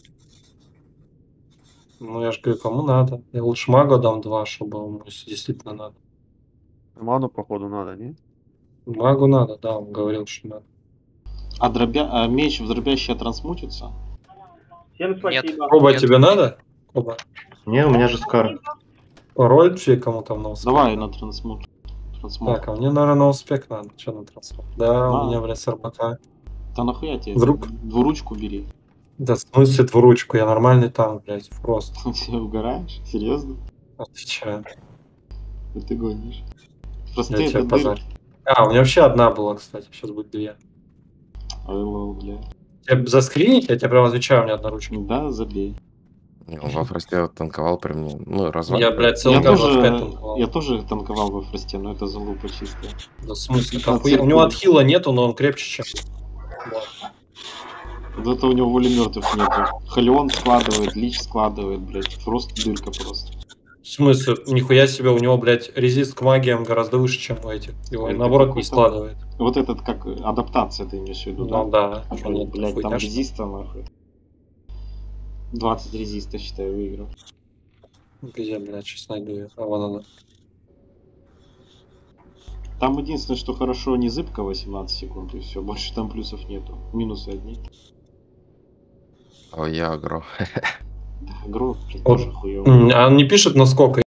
Ну, я же говорю, кому надо. Я лучше магу дам два, чтобы ему если действительно надо. Ману, походу, надо, не? Магу надо, да, он говорил, что надо. А, дробя... а меч в дробящее трансмутится? Всем спасибо. Коба, Нет. тебе надо? Коба. Не, у меня же скар. Пароль все кому там на успех. Давай на трансмут. Трансмут. Так, а мне, наверное, на успех надо. Что на трансфер? Да, А. у меня, блядь, с РБК. Да нахуя тебе? Вдруг? Двуручку бери. Да, в смысле двуручку? Я нормальный танк, блядь, просто. Ты угораешь? Серьезно? Отвечаю. Да ты гонишь. Я Простые тебя это позорю. А, у меня вообще одна была, кстати. Сейчас будет две. Ой, лол, бля. Тебе заскринить? Я тебе прям отвечаю, у меня одна ручка. Да, забей. Не, он во фросте вот танковал при мне. Ну, развал. Я, блядь, Я целый год двадцать пять тоже, танковал. я тоже танковал во фросте, но это залупа чистая. Да, в смысле, А, охуенно. У него циркуль. отхила нету, но он крепче, чем... Вот. Вот это у него воли мертвых нету. Халион складывает, Лич складывает, блядь. Просто дырка просто. В смысле, нихуя себе, у него, блядь, резист к магиям гораздо выше, чем у этих. Его, Это наоборот, не какой-то- складывает. Вот этот как адаптация ты имеешь в виду, Ну да? да. Что, нет, Блядь, там хуйня, что ли? резиста нахуй. двадцать резиста, считаю, выиграл. Где, блядь, сейчас найду ее. А вон она. Там единственное, что хорошо, не зыбка восемнадцать секунд, и все. Больше там плюсов нету. Минусы одни. О, я агро. Да, игру, блядь, Вот. тоже хуёво. М, А он не пишет насколько.